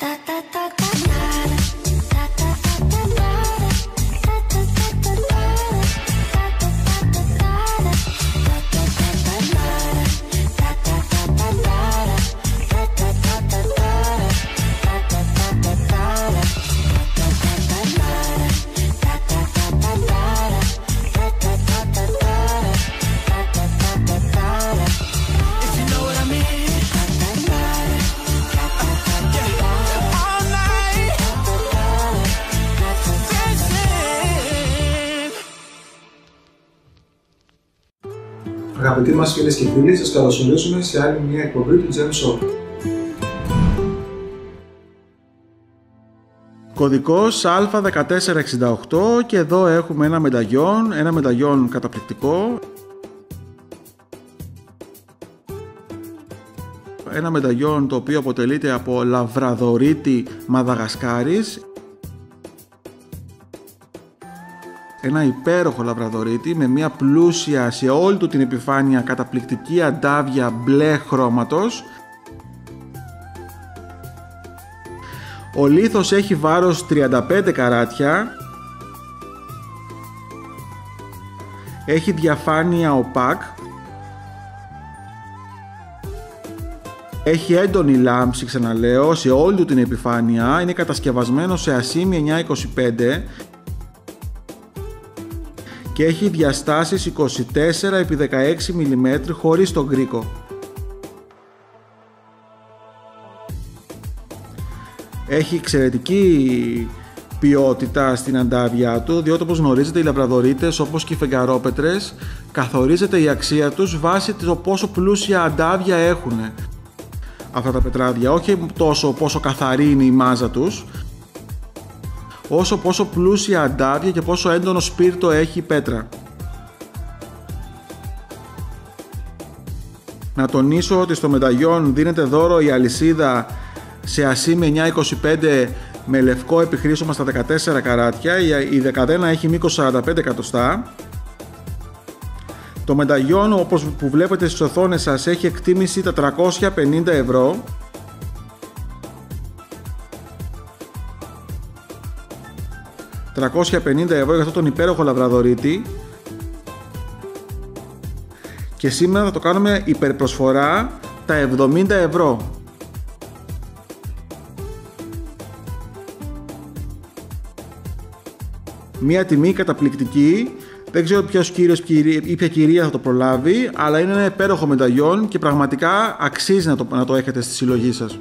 Αγαπητοί μας φίλες και φίλοι, σας καλωσορίζουμε σε άλλη μια εκπομπή του Gem Shop. Κωδικός Α1468 και εδώ έχουμε ένα μεταγιόν καταπληκτικό. Ένα μεταγιόν το οποίο αποτελείται από λαβραδορίτη Μαδαγασκάρης. Ένα υπέροχο λαβραδορίτη με μια πλούσια σε όλη του την επιφάνεια καταπληκτική αντάβια μπλε χρώματος. Ο λίθος έχει βάρος 35 καράτια. Έχει διαφάνεια οπάκ. Έχει έντονη λάμψη, ξαναλέω, σε όλη του την επιφάνεια. Είναι κατασκευασμένο σε ασήμι 925 και έχει διαστάσεις 24x16 mm χωρίς τον κρίκο. Έχει εξαιρετική ποιότητα στην αντάβια του, διότι όπως γνωρίζετε οι λαβραδορίτες, όπως και οι φεγγαρόπετρες, καθορίζεται η αξία τους βάσει το πόσο πλούσια αντάβια έχουν αυτά τα πετράδια. Όχι τόσο πόσο καθαρή είναι η μάζα τους, όσο πόσο πλούσια αντάβια και πόσο έντονο σπίρτο έχει η πέτρα. Να τονίσω ότι στο μεταγιόν δίνεται δώρο η αλυσίδα σε ασήμι 925 με λευκό επιχρήσωμα στα 14 καράτια. Η 11 έχει μήκος 45 εκατοστά. Το μεταγιόν, όπως που βλέπετε στις οθόνες σας, έχει εκτίμηση τα 350 ευρώ. €350 για αυτό τον υπέροχο λαβραδορίτη, και σήμερα θα το κάνουμε υπερπροσφορά τα 70 ευρώ. Μια τιμή καταπληκτική, δεν ξέρω ποιος κύριος ή ποια κυρία θα το προλάβει, αλλά είναι ένα υπέροχο μεταγιόν και πραγματικά αξίζει να το έχετε στη συλλογή σας.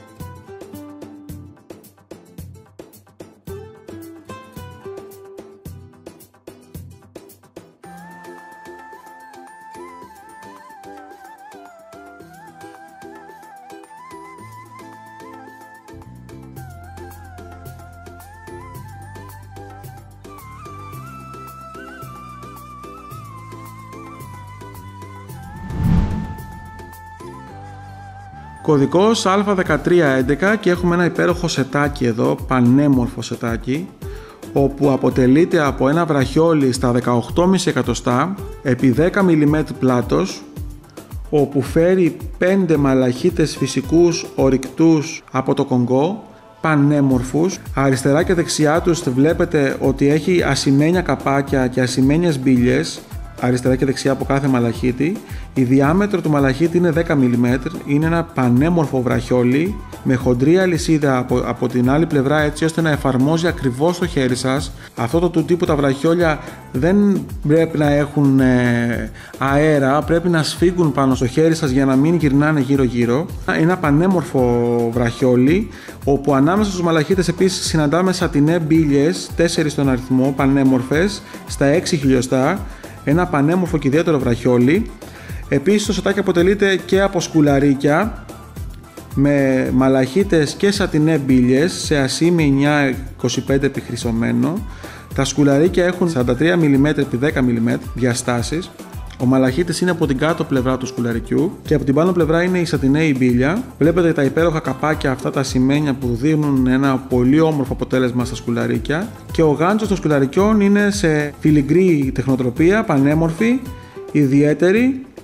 Κωδικός Α1311 και έχουμε ένα υπέροχο σετάκι εδώ, πανέμορφο σετάκι, όπου αποτελείται από ένα βραχιόλι στα 18,5 εκατοστά επί 10 mm πλάτος, όπου φέρει 5 μαλαχίτες φυσικούς ορυκτούς από το Κονγκό, πανέμορφους. Αριστερά και δεξιά τους βλέπετε ότι έχει ασημένια καπάκια και ασημένιες μπύλιες, αριστερά και δεξιά από κάθε μαλαχίτη. Η διάμετρο του μαλαχίτη είναι 10 mm, είναι ένα πανέμορφο βραχιόλι με χοντρή αλυσίδα από την άλλη πλευρά, έτσι ώστε να εφαρμόζει ακριβώς το χέρι σας. Αυτό του τύπου τα βραχιόλια δεν πρέπει να έχουν αέρα, πρέπει να σφίγγουν πάνω στο χέρι σας για να μην γυρνάνε γύρω γύρω. Είναι ένα πανέμορφο βραχιόλι, όπου ανάμεσα στους μαλαχίτες επίσης συναντάμε σατινέ μπύλιες, 4 στον αριθμό, πανέμορφες, στα 6 χιλιοστά. Ένα πανέμορφο και ιδιαίτερο βραχιόλι. Επίσης το σετάκι αποτελείται και από σκουλαρίκια με μαλαχίτες και σατινέ μπύλιες σε ασήμι 925 επιχρυσωμένο. Τα σκουλαρίκια έχουν 43 mm επί 10 mm διαστάσεις. Ο μαλαχίτης είναι από την κάτω πλευρά του σκουλαρικιού και από την πάνω πλευρά είναι η σατινέη μπύλια. Βλέπετε τα υπέροχα καπάκια, αυτά τα σημαίνια που δίνουν ένα πολύ όμορφο αποτέλεσμα στα σκουλαρίκια. Και ο γάντζος των σκουλαρικιών είναι σε φιλιγκρή τεχνοτροπία, πανέμορφη, ιδιαίτερη,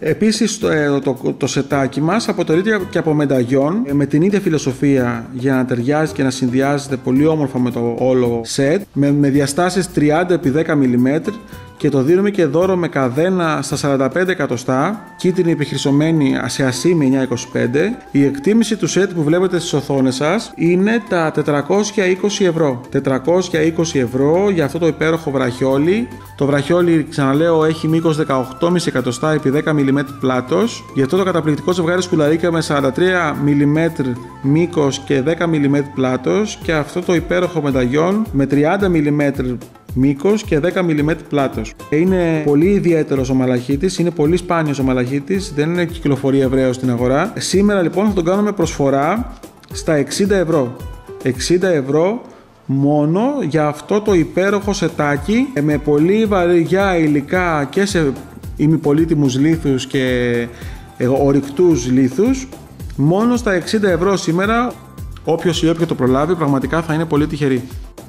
Επίσης το σετάκι μας αποτελείται και από μενταγιόν με την ίδια φιλοσοφία για να ταιριάζει και να συνδυάζεται πολύ όμορφα με το όλο σετ, με διαστάσεις 30x10 mm, και το δίνουμε και δώρο με καδένα στα 45 εκατοστά, κίτρινη επιχρυσωμένη σε ασήμι 925. Η εκτίμηση του σετ που βλέπετε στις οθόνες σας είναι τα 420 ευρώ. 420 ευρώ για αυτό το υπέροχο βραχιόλι. Το βραχιόλι, ξαναλέω, έχει μήκος 18,5 εκατοστά επί 10 mm πλάτος. Για αυτό το καταπληκτικό ζευγάρι σκουλαρίκια με 43 mm μήκος και 10 mm πλάτος, και αυτό το υπέροχο μενταγιόν με 30 mm μήκος και 10 mm πλάτος. Είναι πολύ ιδιαίτερος ο μαλαχίτης, είναι πολύ σπάνιος ο μαλαχίτης, δεν είναι κυκλοφορεί ευρέως στην αγορά. Σήμερα λοιπόν θα τον κάνουμε προσφορά στα 60 ευρώ. 60 ευρώ μόνο για αυτό το υπέροχο σετάκι με πολύ βαριά υλικά και σε ημιπολίτιμους λίθους και ορυκτούς λίθους. Μόνο στα 60 ευρώ σήμερα. Όποιος ή όποια το προλάβει πραγματικά θα είναι πολύ τυχερή.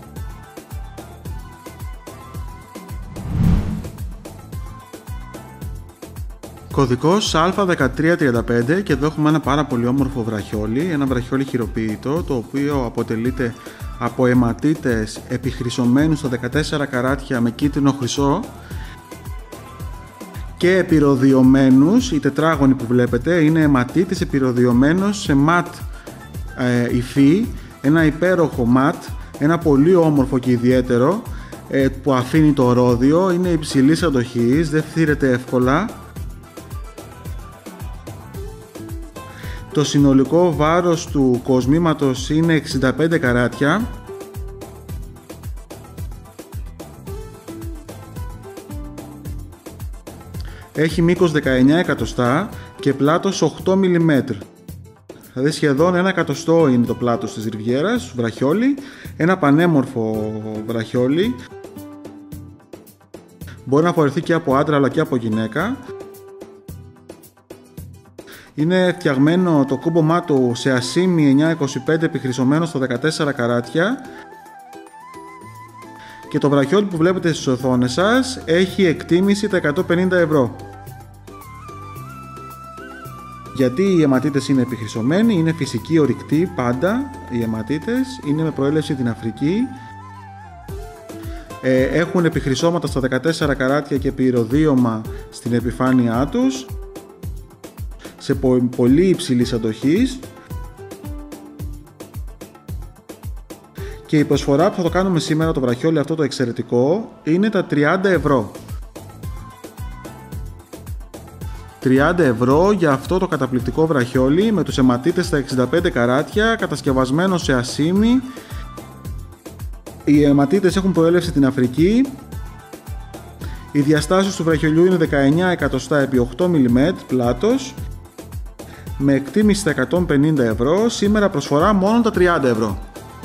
Κωδικός Α1335, και εδώ έχουμε ένα πάρα πολύ όμορφο βραχιόλι, ένα βραχιόλι χειροποίητο, το οποίο αποτελείται από αιματίτες επιχρυσωμένους στα 14 καράτια με κίτρινο χρυσό και επιρροδιωμένους. Οι τετράγωνοι που βλέπετε είναι αιματίτες επιρροδιωμένος σε ματ υφή, ένα υπέροχο ματ, ένα πολύ όμορφο και ιδιαίτερο που αφήνει το ρόδιο, είναι υψηλής αντοχής, δεν φθύρεται εύκολα. Το συνολικό βάρος του κοσμήματος είναι 65 καράτια. Έχει μήκος 19 εκατοστά και πλάτος 8 mm. Δηλαδή σχεδόν 1 εκατοστό είναι το πλάτος της ριβιέρας, βραχιόλι. Ένα πανέμορφο βραχιόλι. Μπορεί να φορεθεί και από άντρα αλλά και από γυναίκα. Είναι φτιαγμένο το κούμπομά του σε ασήμι 925 επιχρυσωμένο στο 14 καράτια, και το βραχιόλι που βλέπετε στις οθόνες σας έχει εκτίμηση τα 150 ευρώ. Γιατί οι αιματίτες είναι επιχρυσωμένοι, είναι φυσικοί ορυκτοί πάντα οι αιματίτες, είναι με προέλευση την Αφρική, έχουν επιχρυσώματα στα 14 καράτια και πυροδίωμα στην επιφάνειά τους, σε πολύ υψηλής αντοχής, και η προσφορά που θα το κάνουμε σήμερα, το βραχιόλι αυτό το εξαιρετικό, είναι τα 30 ευρώ. 30 ευρώ για αυτό το καταπληκτικό βραχιόλι με τους αιματίτες στα 65 καράτια, κατασκευασμένο σε ασήμι. Οι αιματίτες έχουν προέλευση την Αφρική. Οι διαστάσεις του βραχιολιού είναι 19 εκατοστά επί 8 mm πλάτος, με εκτίμηση στα 150 ευρώ. Σήμερα προσφορά μόνο τα 30 ευρώ.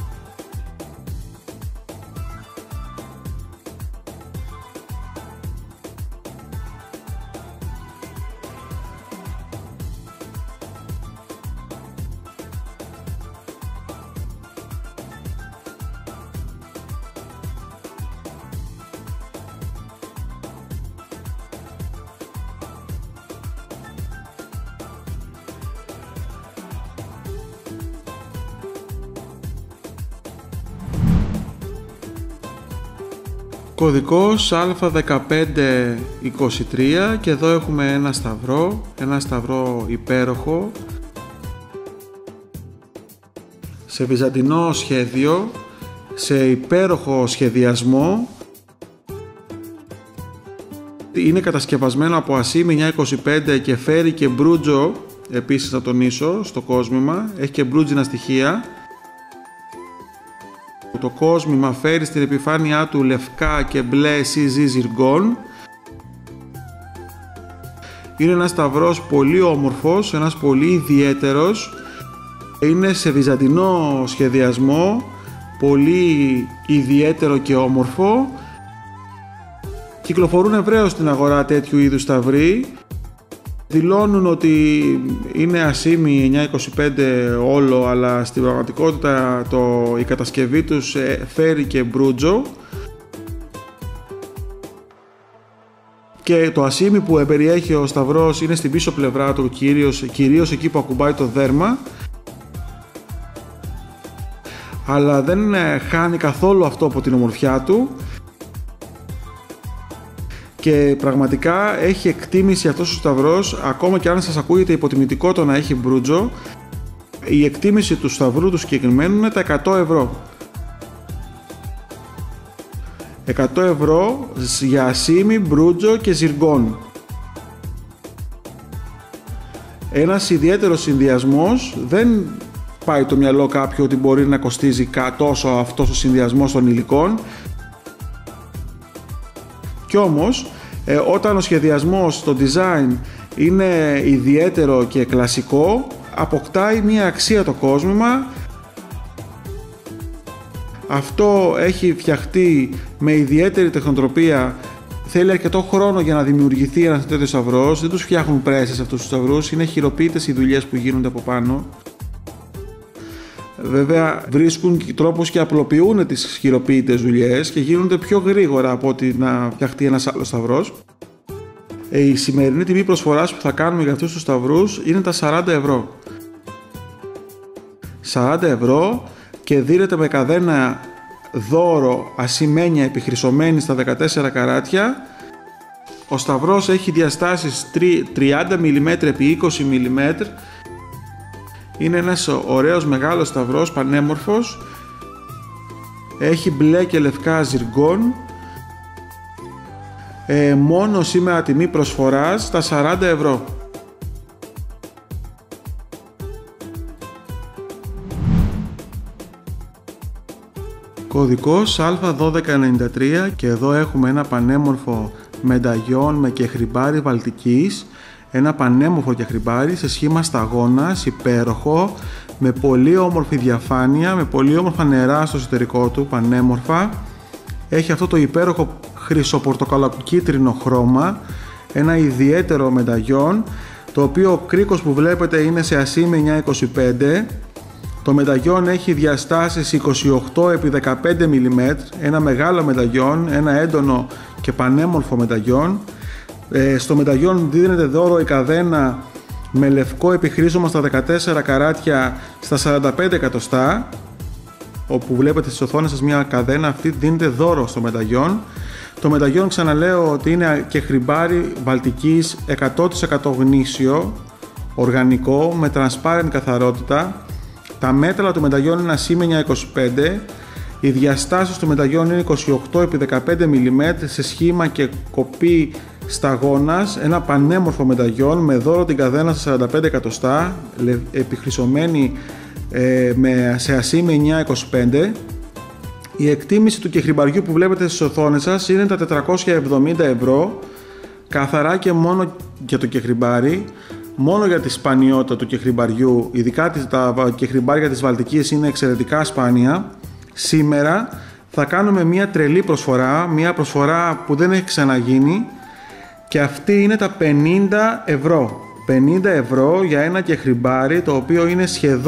Κωδικός Α1523, και εδώ έχουμε ένα σταυρό υπέροχο σε βυζαντινό σχέδιο, σε υπέροχο σχεδιασμό. Είναι κατασκευασμένο από ασήμι 925 και φέρει και μπρούτζο, επίσης να τονίσω, στο κόσμημα, έχει και μπρούτζινα στοιχεία. Το κόσμημα φέρει στην επιφάνειά του λευκά και μπλε CZ ζυργόν. Είναι ένας σταυρός πολύ όμορφος, ένας πολύ ιδιαίτερος. Είναι σε βυζαντινό σχεδιασμό, πολύ ιδιαίτερο και όμορφο. Κυκλοφορούν ευρέως στην αγορά τέτοιου είδους σταυροί. Δηλώνουν ότι είναι ασήμι 925 όλο, αλλά στην πραγματικότητα η κατασκευή τους φέρει και μπρούτζο. και το ασίμι που περιέχει ο σταυρός είναι στην πίσω πλευρά του, κυρίως εκεί που ακουμπάει το δέρμα, αλλά δεν χάνει καθόλου αυτό από την ομορφιά του και πραγματικά έχει εκτίμηση αυτός ο σταυρός. Ακόμα και αν σας ακούγεται υποτιμητικό το να έχει μπρούτζο, η εκτίμηση του σταυρού του συγκεκριμένου είναι τα 100 ευρώ. 100 ευρώ για ασίμι, μπρούτζο και ζυργόν. Ένας ιδιαίτερος συνδυασμός, δεν πάει το μυαλό κάποιου ότι μπορεί να κοστίζει τόσο αυτός ο συνδυασμός των υλικών. Κι όμως όταν ο σχεδιασμός, το design είναι ιδιαίτερο και κλασικό, αποκτάει μία αξία το κόσμημα. Αυτό έχει φτιαχτεί με ιδιαίτερη τεχνοτροπία. Θέλει αρκετό χρόνο για να δημιουργηθεί ένας τέτοιος σταυρός. Δεν τους φτιάχνουν πρέσες αυτούς τους σταυρούς, είναι χειροποίητες οι δουλειές που γίνονται από πάνω. Βέβαια βρίσκουν τρόπους και απλοποιούν τις χειροποίητες δουλειές και γίνονται πιο γρήγορα από ότι να φτιαχτεί ένας άλλος σταυρός. Η σημερινή τιμή προσφοράς που θα κάνουμε για αυτούς τους σταυρούς είναι τα 40 ευρώ. 40 ευρώ και δίνεται με καδένα δώρο ασημένια επιχρυσωμένη στα 14 καράτια. Ο σταυρός έχει διαστάσεις 30 mm επί 20 mm. Είναι ένας ωραίος μεγάλος σταυρός, πανέμορφος. Έχει μπλε και λευκά ζυργόν. Μόνο σήμερα τιμή προσφοράς στα 40 ευρώ. Κωδικός Α1293 και εδώ έχουμε ένα πανέμορφο μενταγιόν με κεχριμπάρι Βαλτικής. Ένα πανέμορφο κεχριμπάρι σε σχήμα σταγόνας, υπέροχο, με πολύ όμορφη διαφάνεια, με πολύ όμορφα νερά στο εσωτερικό του, πανέμορφα. Έχει αυτό το υπέροχο χρυσοπορτοκαλοκίτρινο χρώμα, ένα ιδιαίτερο μενταγιόν, το οποίο ο κρίκος που βλέπετε είναι σε ασίμι 925. Το μενταγιόν έχει διαστάσεις 28 επί 15 mm, ένα μεγάλο μενταγιόν, ένα έντονο και πανέμορφο μενταγιόν. Στο μενταγιόν δίνεται δώρο η καδένα με λευκό επιχρήσωμα στα 14 καράτια στα 45 εκατοστά, όπου βλέπετε στις οθόνες σας μια καδένα, αυτή δίνεται δώρο στο μενταγιόν. Το μενταγιόν, ξαναλέω, ότι είναι κεχριμπάρι Βαλτικής 100% γνήσιο, οργανικό, με transparent καθαρότητα. Τα μέτρα του μενταγιόν είναι ασίμι 925. Οι διαστάσεις του μενταγιόν είναι 28 επί 15 mm σε σχήμα και κοπή σταγόνας. Ένα πανέμορφο μενταγιόν με δώρο την καδένα στα 45 εκατοστά, επιχρυσωμένη σε ασίμι 925. Η εκτίμηση του κεχριμπαριού που βλέπετε στις οθόνες σας είναι τα 470 ευρώ, καθαρά και μόνο για το κεχριμπάρι. Μόνο για τη σπανιότητα του κεχριμπαριού, ειδικά τα κεχριμπάρια της Βαλτικής είναι εξαιρετικά σπάνια. Σήμερα θα κάνουμε μια τρελή προσφορά, μια προσφορά που δεν έχει ξαναγίνει, και αυτή είναι τα 50 ευρώ. 50 ευρώ για ένα κεχριμπάρι το οποίο είναι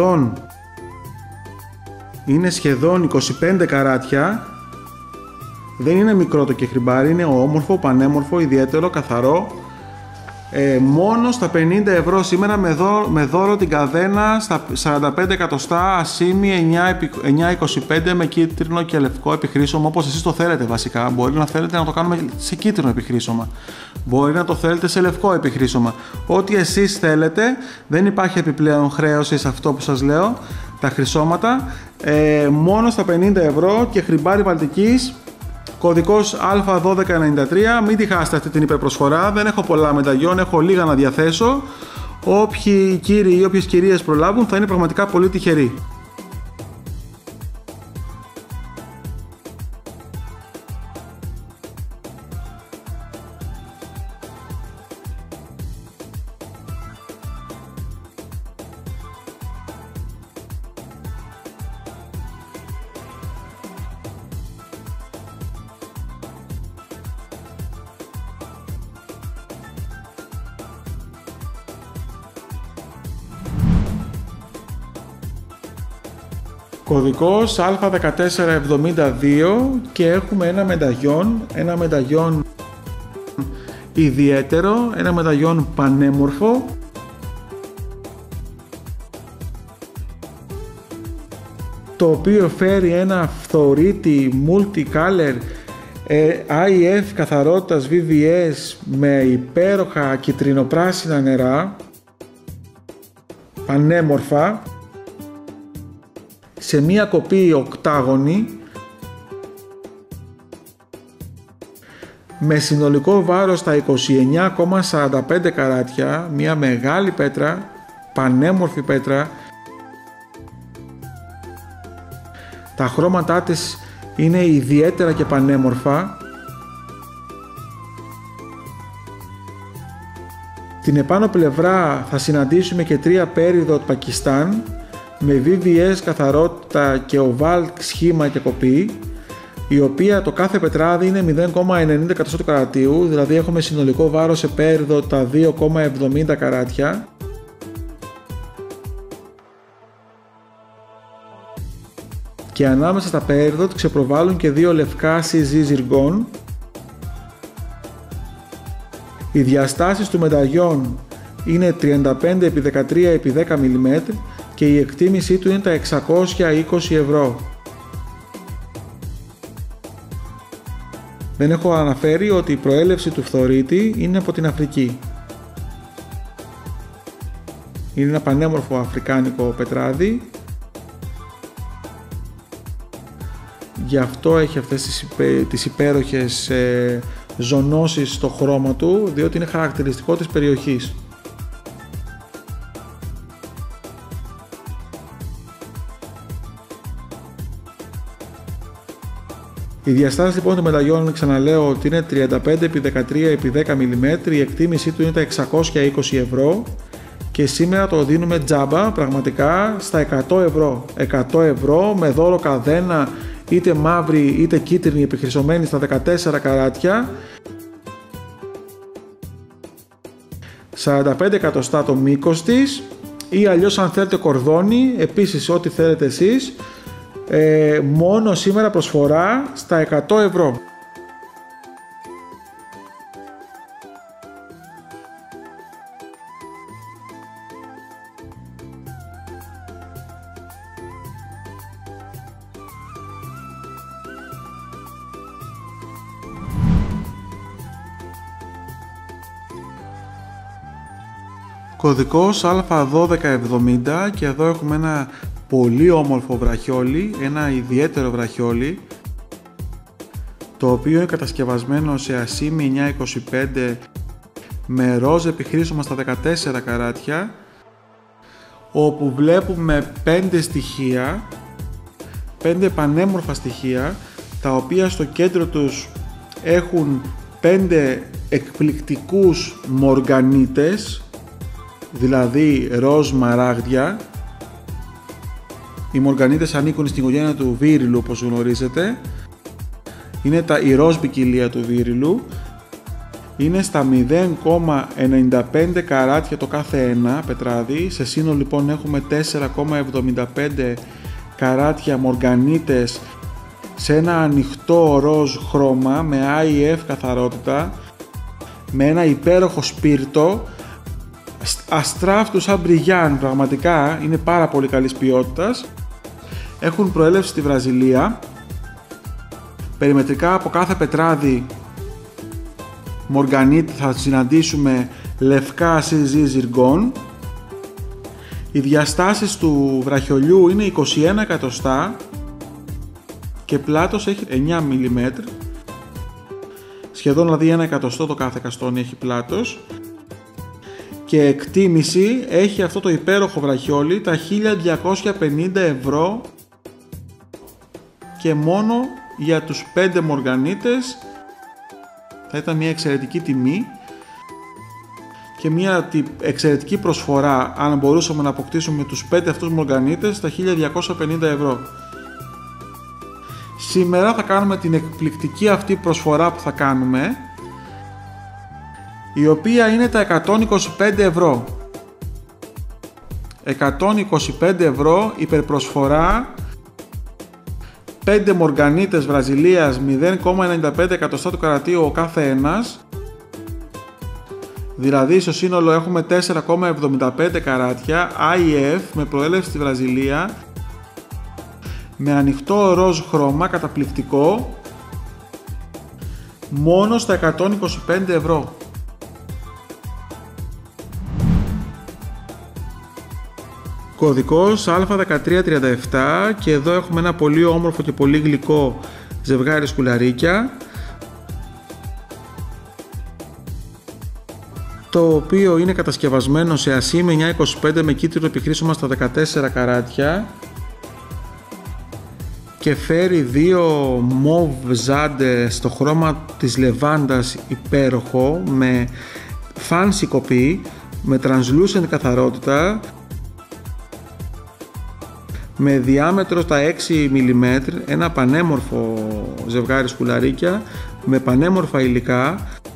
σχεδόν 25 καράτια. Δεν είναι μικρό το κεχριμπάρι, είναι όμορφο, πανέμορφο, ιδιαίτερο, καθαρό. Μόνο στα 50 ευρώ σήμερα με δώρο την καδένα στα 45 εκατοστά ασίμι 925 με κίτρινο και λευκό επιχρήσωμα, όπως εσείς το θέλετε βασικά. Μπορεί να θέλετε να το κάνουμε σε κίτρινο επιχρήσωμα, μπορεί να το θέλετε σε λευκό επιχρήσωμα, ό,τι εσείς θέλετε. Δεν υπάρχει επιπλέον χρέωση σε αυτό που σας λέω, τα χρυσώματα. Μόνο στα 50 ευρώ και κεχριμπάρι Βαλτικής. Κωδικός Α1293, μην τη χάσετε αυτή την υπερπροσφορά. Δεν έχω πολλά μενταγιόν, έχω λίγα να διαθέσω. Όποιοι κύριοι ή όποιες κυρίες προλάβουν θα είναι πραγματικά πολύ τυχεροί. Κωδικός Α1472 και έχουμε ένα μενταγιόν ιδιαίτερο, ένα μεταλλιόν πανέμορφο, το οποίο φέρει ένα φθορίτη multicolor IF καθαρότητας VVS με υπέροχα κιτρινοπράσινα νερά, πανέμορφα, σε μία κοπή οκτάγωνη, με συνολικό βάρος στα 29,45 καράτια, μία μεγάλη πέτρα, πανέμορφη πέτρα. Τα χρώματά της είναι ιδιαίτερα και πανέμορφα. Την επάνω πλευρά θα συναντήσουμε και 3 πέριδο Πακιστάν με VVS καθαρότητα και oval σχήμα και κοπή, η οποία το κάθε πετράδι είναι 0,90 του καρατίου, δηλαδή έχουμε συνολικό βάρος σε πέριδο τα 2,70 καράτια. Και ανάμεσα στα πέριδο ξεπροβάλλουν και 2 λευκά CZ ζυργών. Οι διαστάσεις του μεταλλιών είναι 35x13x10 mm και η εκτίμησή του είναι τα 620 ευρώ. Δεν έχω αναφέρει ότι η προέλευση του φθορίτη είναι από την Αφρική. Είναι ένα πανέμορφο αφρικάνικο πετράδι. Γι' αυτό έχει αυτές τις υπέροχες ζωνώσεις στο χρώμα του, διότι είναι χαρακτηριστικό της περιοχής. Η διαστάση λοιπόν των μεταλλιών, ξαναλέω ότι είναι 35x13x10 mm, η εκτίμησή του είναι τα 620 ευρώ και σήμερα το δίνουμε τζάμπα πραγματικά στα 100 ευρώ. 100 ευρώ με δώρο καδένα, είτε μαύρη είτε κίτρινη, επιχρυσωμένη στα 14 καράτια, 45 εκατοστά το μήκος της, ή αλλιώς αν θέλετε κορδόνι, επίσης ό,τι θέλετε εσείς, μόνο σήμερα προσφορά στα 100 ευρώ. Κωδικός Α1270 και εδώ έχουμε ένα πολύ όμορφο βραχιόλι, ένα ιδιαίτερο βραχιόλι, το οποίο είναι κατασκευασμένο σε ασήμι 925 με ροζ επιχρήσωμα στα 14 καράτια, όπου βλέπουμε 5 στοιχεία, 5 πανέμορφα στοιχεία, τα οποία στο κέντρο τους έχουν 5 εκπληκτικούς μοργανίτες, δηλαδή ροζ μαράγδια. Οι μοργανίτες ανήκουν στην οικογένεια του βύριλου, όπως γνωρίζετε. Είναι η ροζ ποικιλία του βύριλου. Είναι στα 0,95 καράτια το κάθε ένα πετράδι. Σε σύνολο λοιπόν έχουμε 4,75 καράτια μοργανίτες σε ένα ανοιχτό ροζ χρώμα με IF καθαρότητα, με ένα υπέροχο σπίρτο, αστράφτου σαν μπριγιάν, πραγματικά είναι πάρα πολύ καλής ποιότητας. Έχουν προέλευση στη Βραζιλία. Περιμετρικά από κάθε πετράδι μοργανίτη θα συναντήσουμε λευκά CZ ζυργών. Οι διαστάσεις του βραχιολιού είναι 21 εκατοστά και πλάτος έχει 9 mm. Σχεδόν δηλαδή 1 εκατοστό το κάθε καστόνι έχει πλάτος. Και εκτίμηση έχει αυτό το υπέροχο βραχιόλι τα 1250 ευρώ και μόνο για τους 5 μοργανίτες. Θα ήταν μια εξαιρετική τιμή και μια εξαιρετική προσφορά αν μπορούσαμε να αποκτήσουμε τους 5 αυτούς μοργανίτες τα 1250 ευρώ. Σήμερα θα κάνουμε την εκπληκτική αυτή προσφορά που θα κάνουμε, η οποία είναι τα 125 ευρώ. 125 ευρώ υπερπροσφορά, 5 μοργανίτες Βραζιλίας 0,95 εκατοστά του καρατίου ο κάθε ένας, Δηλαδή στο σύνολο έχουμε 4,75 καράτια IF με προέλευση στη Βραζιλία, με ανοιχτό ροζ χρώμα, καταπληκτικό, μόνο στα 125 ευρώ. Κωδικός Α1337 και εδώ έχουμε ένα πολύ όμορφο και πολύ γλυκό ζευγάρι σκουλαρίκια, το οποίο είναι κατασκευασμένο σε ασήμι 925 με κίτρινο επιχρήσωμα στα 14 καράτια και φέρει δύο μοβ ζάντε στο χρώμα της λεβάντας υπέροχο, με fancy κοπή, με translucent καθαρότητα, με διάμετρο στα 6 mm, ένα πανέμορφο ζευγάρι σκουλαρίκια με πανέμορφα υλικά.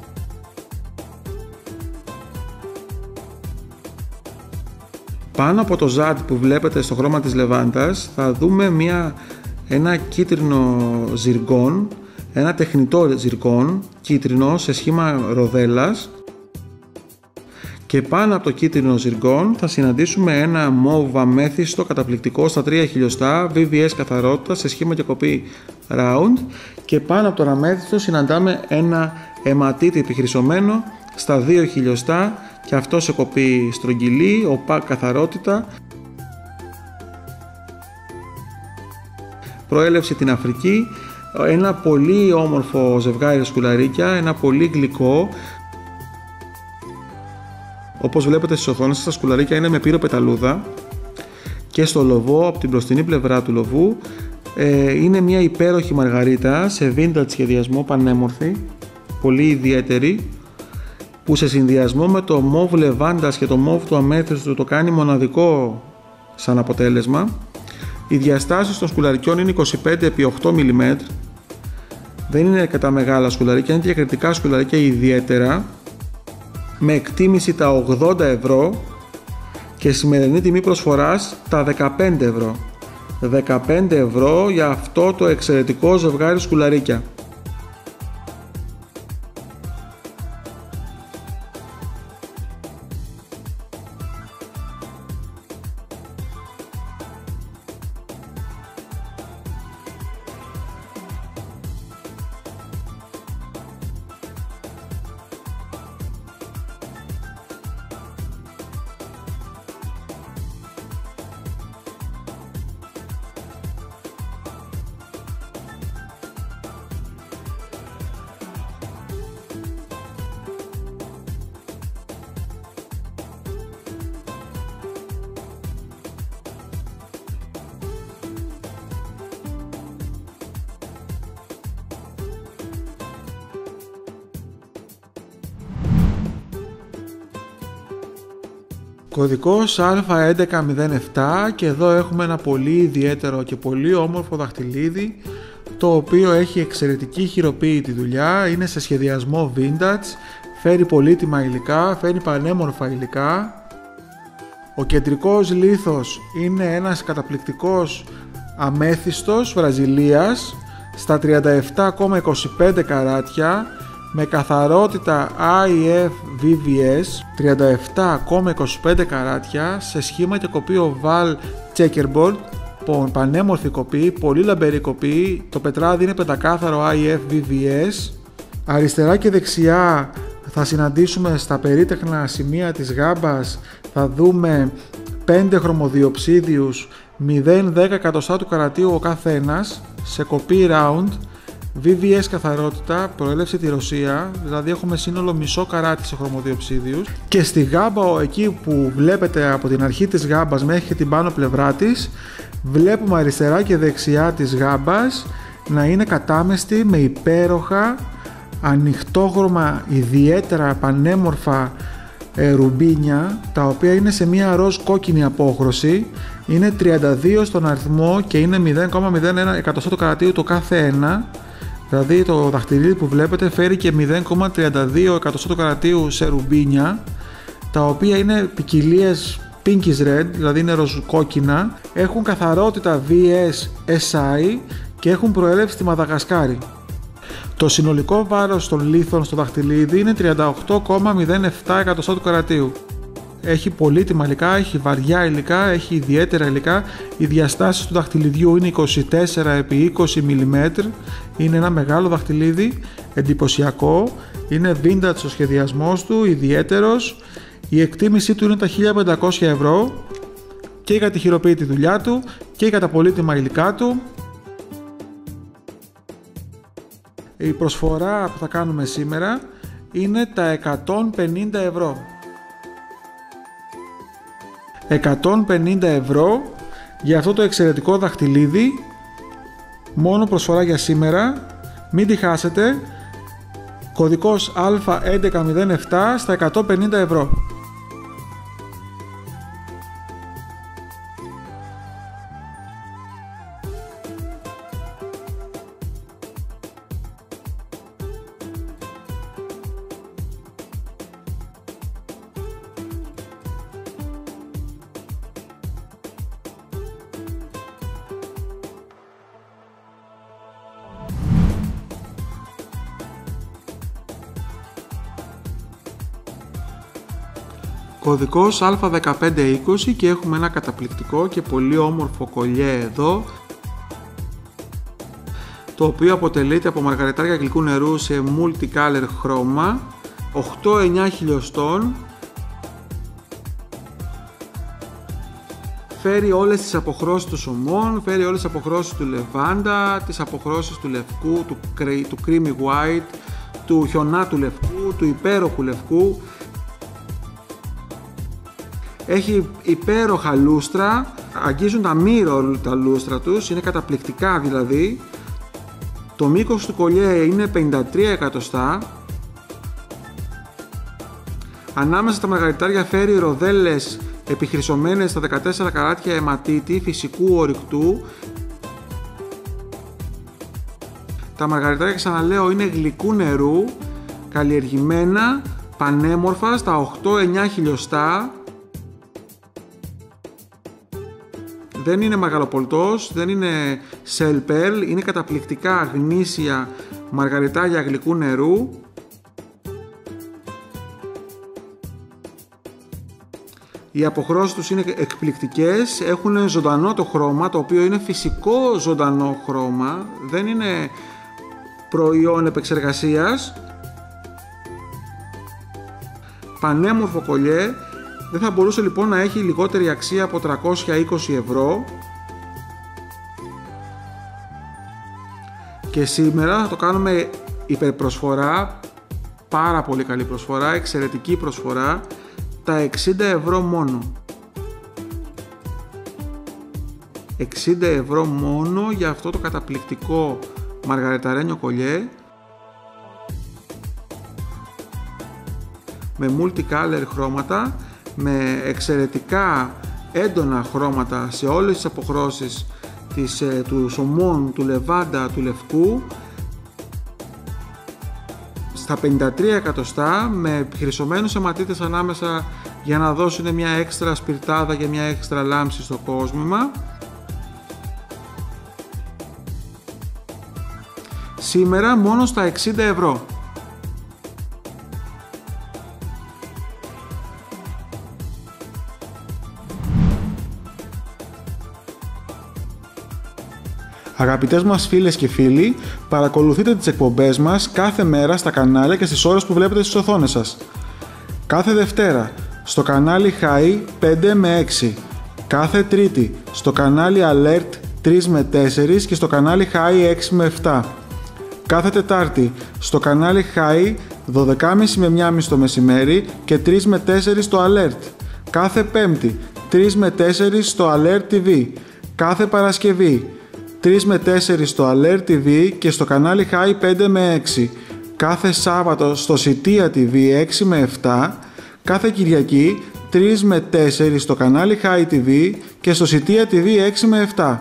Πάνω από το ζάντ που βλέπετε στο χρώμα της λεβάντας θα δούμε ένα κίτρινο ζυργκόν, ένα τεχνητό ζυργκόν κίτρινο σε σχήμα ροδέλας, και πάνω από το κίτρινο ζυργκόν θα συναντήσουμε ένα μόβ αμέθιστο καταπληκτικό στα 3 χιλιοστά, VVS καθαρότητα σε σχήμα και κοπή round, και πάνω από το αμέθιστο συναντάμε ένα αιματίτη επιχρυσωμένο στα 2 χιλιοστά και αυτό σε κοπή στρογγυλή, οπάκ καθαρότητα, προέλευση την Αφρική. Ένα πολύ όμορφο ζευγάρι σκουλαρίκια, ένα πολύ γλυκό. Όπως βλέπετε στις οθόνες, τα σκουλαρίκια είναι με πύρο πεταλούδα και στο λοβό, από την μπροστινή πλευρά του λοβού, είναι μια υπέροχη μαργαρίτα σε vintage σχεδιασμό, πανέμορφη, πολύ ιδιαίτερη, που σε συνδυασμό με το μόβ λεβάντας και το μόβ του αμέθιστου το κάνει μοναδικό σαν αποτέλεσμα. Οι διαστάσεις των σκουλαρικιών είναι 25x8 mm, δεν είναι κατά μεγάλα σκουλαρίκια, είναι διακριτικά σκουλαρίκια ιδιαίτερα, με εκτίμηση τα 80 ευρώ και σημερινή τιμή προσφοράς τα 15 ευρώ. 15 ευρώ για αυτό το εξαιρετικό ζευγάρι σκουλαρίκια. Κωδικός Α1107 και εδώ έχουμε ένα πολύ ιδιαίτερο και πολύ όμορφο δαχτυλίδι, το οποίο έχει εξαιρετική χειροποίητη δουλειά, είναι σε σχεδιασμό vintage, φέρει πολύτιμα υλικά, φέρει πανέμορφα υλικά. Ο κεντρικός λίθος είναι ένας καταπληκτικός αμέθιστος Βραζιλίας στα 37,25 καράτια με καθαρότητα IF VVS, 37,25 καράτια σε σχήμα και κοπή oval checkerboard, πανέμορφη κοπή, πολύ λαμπερή κοπή, το πετράδι είναι πεντακάθαρο IF VVS. Αριστερά και δεξιά θα συναντήσουμε στα περίτεχνα σημεία της γάμπας, θα δούμε 5 χρωμοδιοψίδιους 0,10 εκατοστά του καρατίου ο κάθε ένας σε κοπή round, VVS καθαρότητα, προέλευση τη Ρωσία, δηλαδή έχουμε σύνολο μισό καράτι σε χρωμοδιοψίδιους, και στη γάμπα, εκεί που βλέπετε από την αρχή της γάμπας μέχρι και την πάνω πλευρά της, βλέπουμε αριστερά και δεξιά της γάμπας να είναι κατάμεστη με υπέροχα ανοιχτόχρωμα ιδιαίτερα πανέμορφα ρουμπίνια, τα οποία είναι σε μια ροζ κόκκινη απόχρωση, είναι 32 στον αριθμό και είναι 0,01 εκατοστά του καρατίου το κάθε ένα. Δηλαδή το δαχτυλίδι που βλέπετε φέρει και 0,32 εκατοστά του καρατίου σε ρουμπίνια, τα οποία είναι ποικιλίες pinkish red, δηλαδή είναι ροζκόκκινα, έχουν καθαρότητα VS SI και έχουν προέλευση στη Μαδαγασκάρη. Το συνολικό βάρος των λίθων στο δαχτυλίδι είναι 38,07 εκατοστά του καρατίου. Έχει πολύτιμα υλικά, έχει βαριά υλικά, έχει ιδιαίτερα υλικά. Οι διαστάσεις του δαχτυλιδιού είναι 24 επί 20 mm. Είναι ένα μεγάλο δαχτυλίδι, εντυπωσιακό. Είναι vintage ο σχεδιασμός του, ιδιαίτερος. Η εκτίμησή του είναι τα 1.500 ευρώ και για τη χειροποίητη δουλειά του και για τα πολύτιμα υλικά του. Η προσφορά που θα κάνουμε σήμερα είναι τα 150 ευρώ. 150 ευρώ για αυτό το εξαιρετικό δαχτυλίδι, μόνο προσφορά για σήμερα, μην τη χάσετε. Κωδικός Α1107 στα 150 ευρώ. Κωδικός Α1520 και έχουμε ένα καταπληκτικό και πολύ όμορφο κολλιέ εδώ, το οποίο αποτελείται από μαργαριτάρια γλυκού νερού σε multicolor χρώμα, 8-9 χιλιοστών. Φέρει όλες τις αποχρώσεις του σωμών, φέρει όλες τις αποχρώσεις του λεβάντα, τις αποχρώσεις του λευκού, του creamy white, του χιονάτου λευκού, του υπέροχου λευκού. Έχει υπέροχα λούστρα, αγγίζουν τα mirror τα λούστρα τους, είναι καταπληκτικά δηλαδή. Το μήκος του κολλιέ είναι 53 εκατοστά. Ανάμεσα στα μαργαριτάρια φέρει ροδέλες επιχρυσωμένες στα 14 καράτια αιματίτη φυσικού ορυκτού. Τα μαργαριτάρια, ξαναλέω, είναι γλυκού νερού, καλλιεργημένα, πανέμορφα, στα 8-9 χιλιοστά. Δεν είναι μεγαλοπολτός, δεν είναι shell pearl, είναι καταπληκτικά γνήσια μαργαριτάρια γλυκού νερού. Οι αποχρώσεις τους είναι εκπληκτικές, έχουν ζωντανό το χρώμα, το οποίο είναι φυσικό ζωντανό χρώμα, δεν είναι προϊόν επεξεργασίας. Πανέμορφο κολλιέ. Δεν θα μπορούσε λοιπόν να έχει λιγότερη αξία από 320 ευρώ. Και σήμερα θα το κάνουμε υπερπροσφορά, πάρα πολύ καλή προσφορά, εξαιρετική προσφορά, τα 60 ευρώ μόνο. 60 ευρώ μόνο για αυτό το καταπληκτικό μαργαριταρένιο κολλιέ με multicolor χρώματα, με εξαιρετικά έντονα χρώματα σε όλες τις αποχρώσεις του σωμών, του λεβάντα, του λευκού, στα 53 εκατοστά, με χρυσωμένους αιματίτες ανάμεσα για να δώσουν μια έξτρα σπιρτάδα και μια έξτρα λάμψη στο κόσμημα. Σήμερα μόνο στα 60 ευρώ. Αγαπητές μας φίλες και φίλοι, παρακολουθείτε τις εκπομπές μας κάθε μέρα στα κανάλια και στις ώρες που βλέπετε στις οθόνες σας. Κάθε Δευτέρα στο κανάλι High 5 με 6, κάθε Τρίτη στο κανάλι Alert 3 με 4 και στο κανάλι High 6 με 7. Κάθε Τετάρτη στο κανάλι High 12.30 με 1.30 το μεσημέρι και 3 με 4 στο Alert. Κάθε Πέμπτη 3 με 4 στο Alert TV. Κάθε Παρασκευή 3 με 4 στο Alert TV και στο κανάλι High 5 με 6. Κάθε Σάββατο στο Σιτία TV 6 με 7. Κάθε Κυριακή 3 με 4 στο κανάλι High TV και στο Σιτία TV 6 με 7.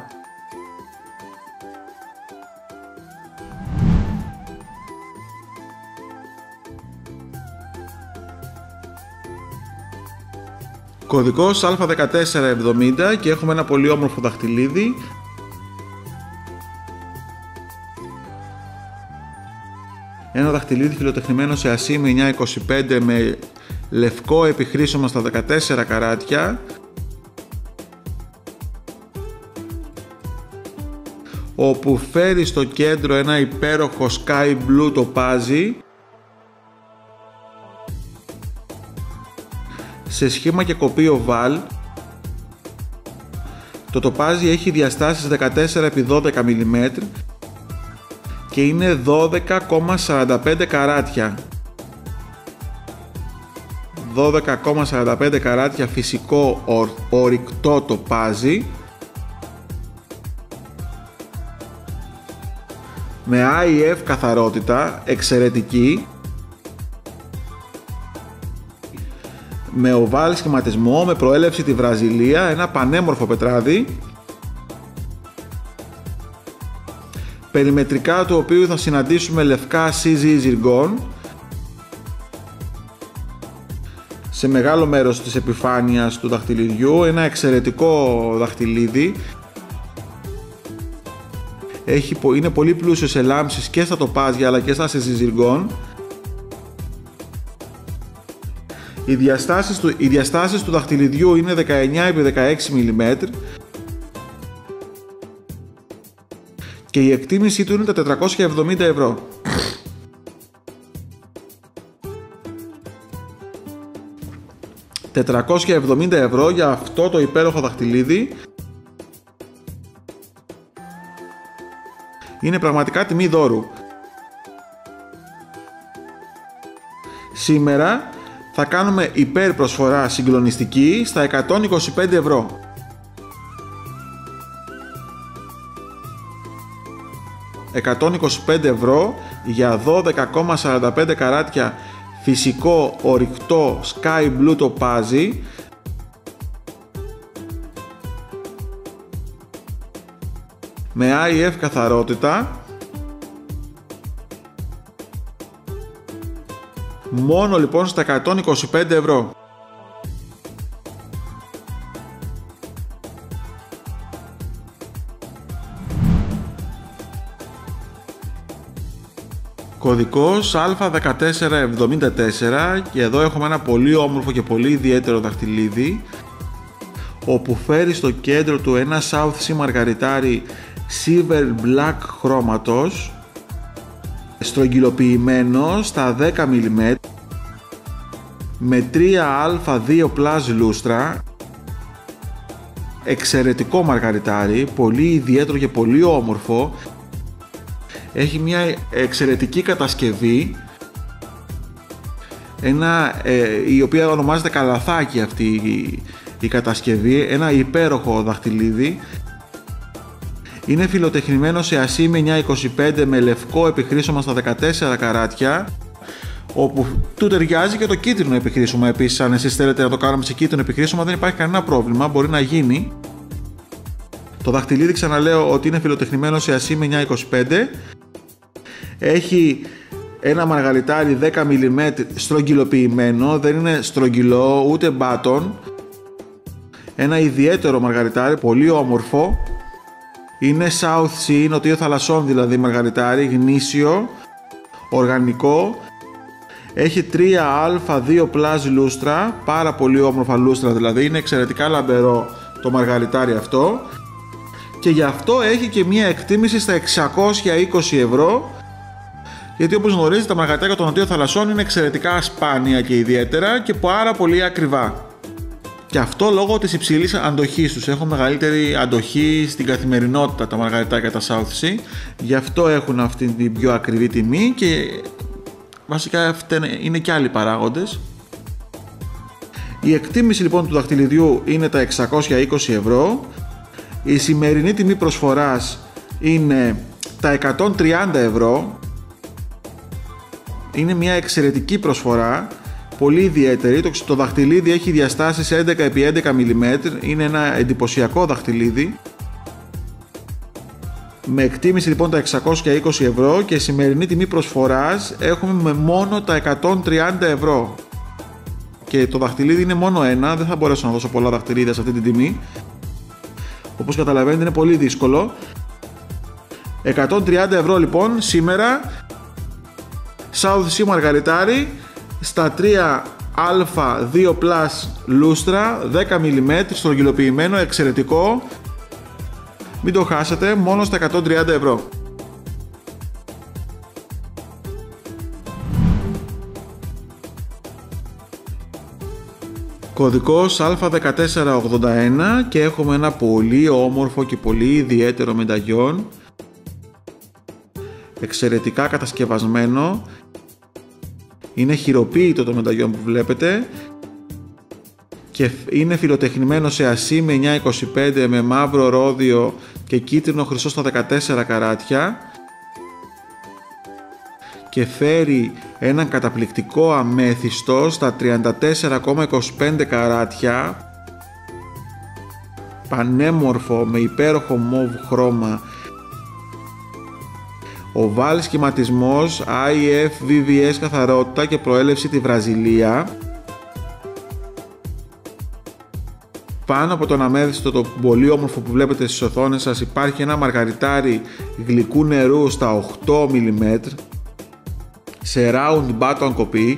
Κωδικός Α1470 και έχουμε ένα πολύ όμορφο δαχτυλίδι. Ένα δαχτυλίδι φιλοτεχνημένο σε ασήμι 925 με λευκό επιχρήσωμα στα 14 καράτια, όπου φέρει στο κέντρο ένα υπέροχο sky blue τοπάζι σε σχήμα και κοπή οβάλ. Το τοπάζι έχει διαστάσεις 14x12 mm και είναι 12,45 καράτια. 12,45 καράτια φυσικό ορυκτό τοπάζι με IF καθαρότητα εξαιρετική, με οβάλ σχηματισμό, με προέλευση τη Βραζιλία, ένα πανέμορφο πετράδι, περιμετρικά του οποίου θα συναντήσουμε λευκά CZ ζυργών σε μεγάλο μέρος της επιφάνειας του δαχτυλιδιού. Ένα εξαιρετικό δαχτυλίδι, είναι πολύ πλούσιο σε λάμψεις και στα τοπάζια αλλά και στα CZ ζυργών. Οι διαστάσεις του δαχτυλιδιού είναι 19x16 mm και η εκτίμησή του είναι τα 470 ευρώ. $470 ευρώ για αυτό το υπέροχο δαχτυλίδι. Είναι πραγματικά τιμή δώρου. Σήμερα θα κάνουμε υπερπροσφορά συγκλονιστική στα 125 ευρώ. €125 ευρώ για 12,45 καράτια φυσικό ορυκτό sky blue τοπάζι με IF καθαρότητα, μόνο λοιπόν στα 125 ευρώ. Κωδικός Α1474 και εδώ έχουμε ένα πολύ όμορφο και πολύ ιδιαίτερο δαχτυλίδι, όπου φέρει στο κέντρο του ένα South Sea μαργαριτάρι silver black χρώματος, στρογγυλοποιημένο στα 10 mm με 3α2 plus λούστρα. Εξαιρετικό μαργαριτάρι, πολύ ιδιαίτερο και πολύ όμορφο. Έχει μια εξαιρετική κατασκευή, η οποία ονομάζεται καλαθάκι αυτή η κατασκευή, ένα υπέροχο δαχτυλίδι. Είναι φιλοτεχνημένο σε ασήμι 925 με λευκό επιχρήσωμα στα 14 καράτια, όπου του ταιριάζει και το κίτρινο επιχρήσωμα επίσης. Αν εσείς θέλετε να το κάνουμε σε κίτρινο επιχρήσωμα δεν υπάρχει κανένα πρόβλημα, μπορεί να γίνει. Το δαχτυλίδι, ξαναλέω ότι είναι φιλοτεχνημένο σε ασήμι 925. Έχει ένα μαργαριτάρι 10 mm στρογγυλοποιημένο, δεν είναι στρογγυλό ούτε μπάτον. Ένα ιδιαίτερο μαργαριτάρι, πολύ όμορφο. Είναι South Sea, νοτίο θαλασσών δηλαδή μαργαριτάρι, γνήσιο, οργανικό. Έχει 3α2 plus λούστρα, πάρα πολύ όμορφα λούστρα δηλαδή, είναι εξαιρετικά λαμπερό το μαργαριτάρι αυτό. Και γι' αυτό έχει και μία εκτίμηση στα 620 ευρώ, γιατί όπως γνωρίζετε τα μαργαριτάρια των νοτίων θαλασσών είναι εξαιρετικά σπάνια και ιδιαίτερα και πάρα πολύ ακριβά. Και αυτό λόγω της υψηλής αντοχής τους. Έχουν μεγαλύτερη αντοχή στην καθημερινότητα τα μαργαριτάρια τα South Sea, γι' αυτό έχουν αυτή την πιο ακριβή τιμή και βασικά είναι και άλλοι παράγοντες. Η εκτίμηση λοιπόν του δαχτυλιδιού είναι τα 620 ευρώ. Η σημερινή τιμή προσφοράς είναι τα 130 ευρώ. Είναι μια εξαιρετική προσφορά, πολύ ιδιαίτερη. Το δαχτυλίδι έχει διαστάσεις 11x11 mm, είναι ένα εντυπωσιακό δαχτυλίδι. Με εκτίμηση λοιπόν τα 620 ευρώ και σημερινή τιμή προσφοράς έχουμε με μόνο τα 130 ευρώ. Και το δαχτυλίδι είναι μόνο ένα, δεν θα μπορέσω να δώσω πολλά δαχτυλίδια σε αυτή την τιμή. Όπως καταλαβαίνετε είναι πολύ δύσκολο. 130 ευρώ λοιπόν σήμερα South Sea μαργαριτάρι στα 3α2 Plus λούστρα 10 mm, στρογγυλοποιημένο, εξαιρετικό. Μην το χάσετε, μόνο στα 130 ευρώ. Κωδικός Α1481 και έχουμε ένα πολύ όμορφο και πολύ ιδιαίτερο μενταγιόν, εξαιρετικά κατασκευασμένο. Είναι χειροποίητο το μενταγιόν που βλέπετε και είναι φιλοτεχνημένο σε ασί με 925 με μαύρο ρόδιο και κίτρινο χρυσό στα 14 καράτια και φέρει έναν καταπληκτικό αμέθιστο στα 34,25 καράτια, πανέμορφο με υπέροχο μοβ χρώμα. Οβάλ σχηματισμός, IF, VVS καθαρότητα και προέλευση τη Βραζιλία. Πάνω από τον αμέθιστο το πολύ όμορφο που βλέπετε στις οθόνες σας υπάρχει ένα μαργαριτάρι γλυκού νερού στα 8 mm σε round button κοπή,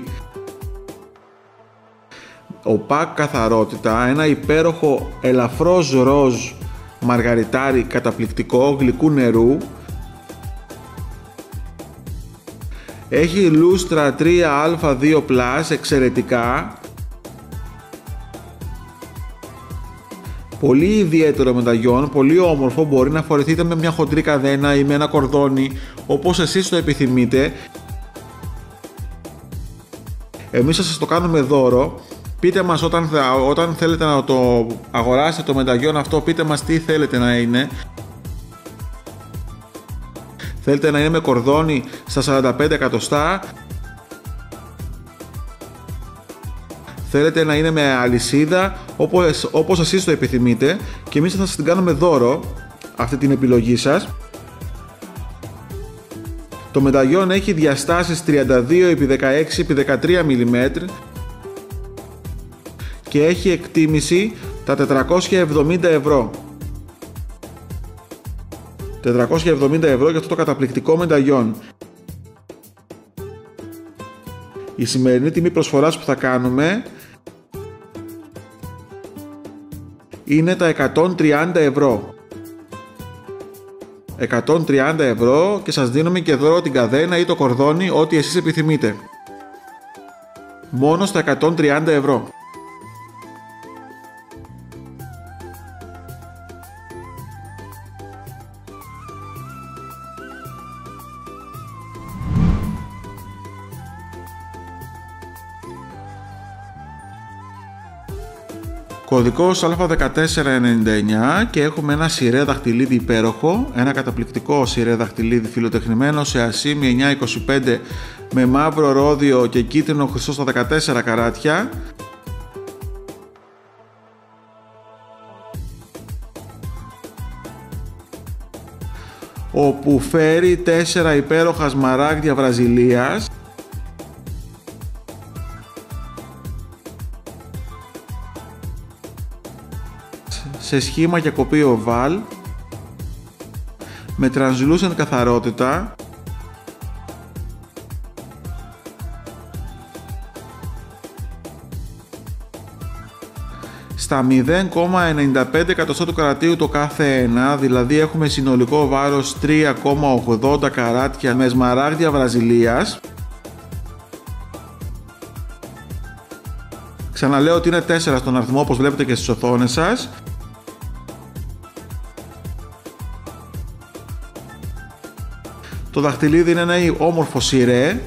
οπάκ καθαρότητα, ένα υπέροχο ελαφρώς ροζ μαργαριτάρι καταπληκτικό γλυκού νερού. Έχει λούστρα 3α2 Plus εξαιρετικά. Πολύ ιδιαίτερο μενταγιόν, πολύ όμορφο, μπορεί να φορεθείτε με μια χοντρή καδένα ή με ένα κορδόνι όπως εσείς το επιθυμείτε. Εμείς θα σας το κάνουμε δώρο. Πείτε μας όταν θέλετε να το αγοράσετε το μενταγιόν αυτό, πείτε μας τι θέλετε να είναι. Θέλετε να είναι με κορδόνι στα 45 εκατοστά, θέλετε να είναι με αλυσίδα, όπως εσείς το επιθυμείτε, και εμείς θα σας την κάνουμε δώρο αυτή την επιλογή σας. Το μενταγιόν έχει διαστάσεις 32x16x13 mm και έχει εκτίμηση τα 470 ευρώ. 470 ευρώ για αυτό το καταπληκτικό μενταγιόν. Η σημερινή τιμή προσφοράς που θα κάνουμε είναι τα 130 ευρώ. 130 ευρώ και σας δίνουμε και δώρο την καδένα ή το κορδόνι, ό,τι εσείς επιθυμείτε. Μόνο στα 130 ευρώ. Κωδικός Α1499 και έχουμε ένα σιρέ δαχτυλίδι υπέροχο, ένα καταπληκτικό σιρέ δαχτυλίδι φιλοτεχνημένο σε ασί με 925 με μαύρο ρόδιο και κίτρινο χρυσό στα 14 καράτια. Όπου φέρει 4 υπέροχα σμαράγδια Βραζιλίας σε σχήμα και κοπή οβάλ με translucent καθαρότητα, στα 0,95 εκατοστά του κρατίου το κάθε ένα, δηλαδή έχουμε συνολικό βάρος 3,80 καράτια με σμαράγδια Βραζιλίας. Ξαναλέω ότι είναι 4 στον αριθμό όπως βλέπετε και στις οθόνες σας. Το δαχτυλίδι είναι ένα όμορφο σιρέ.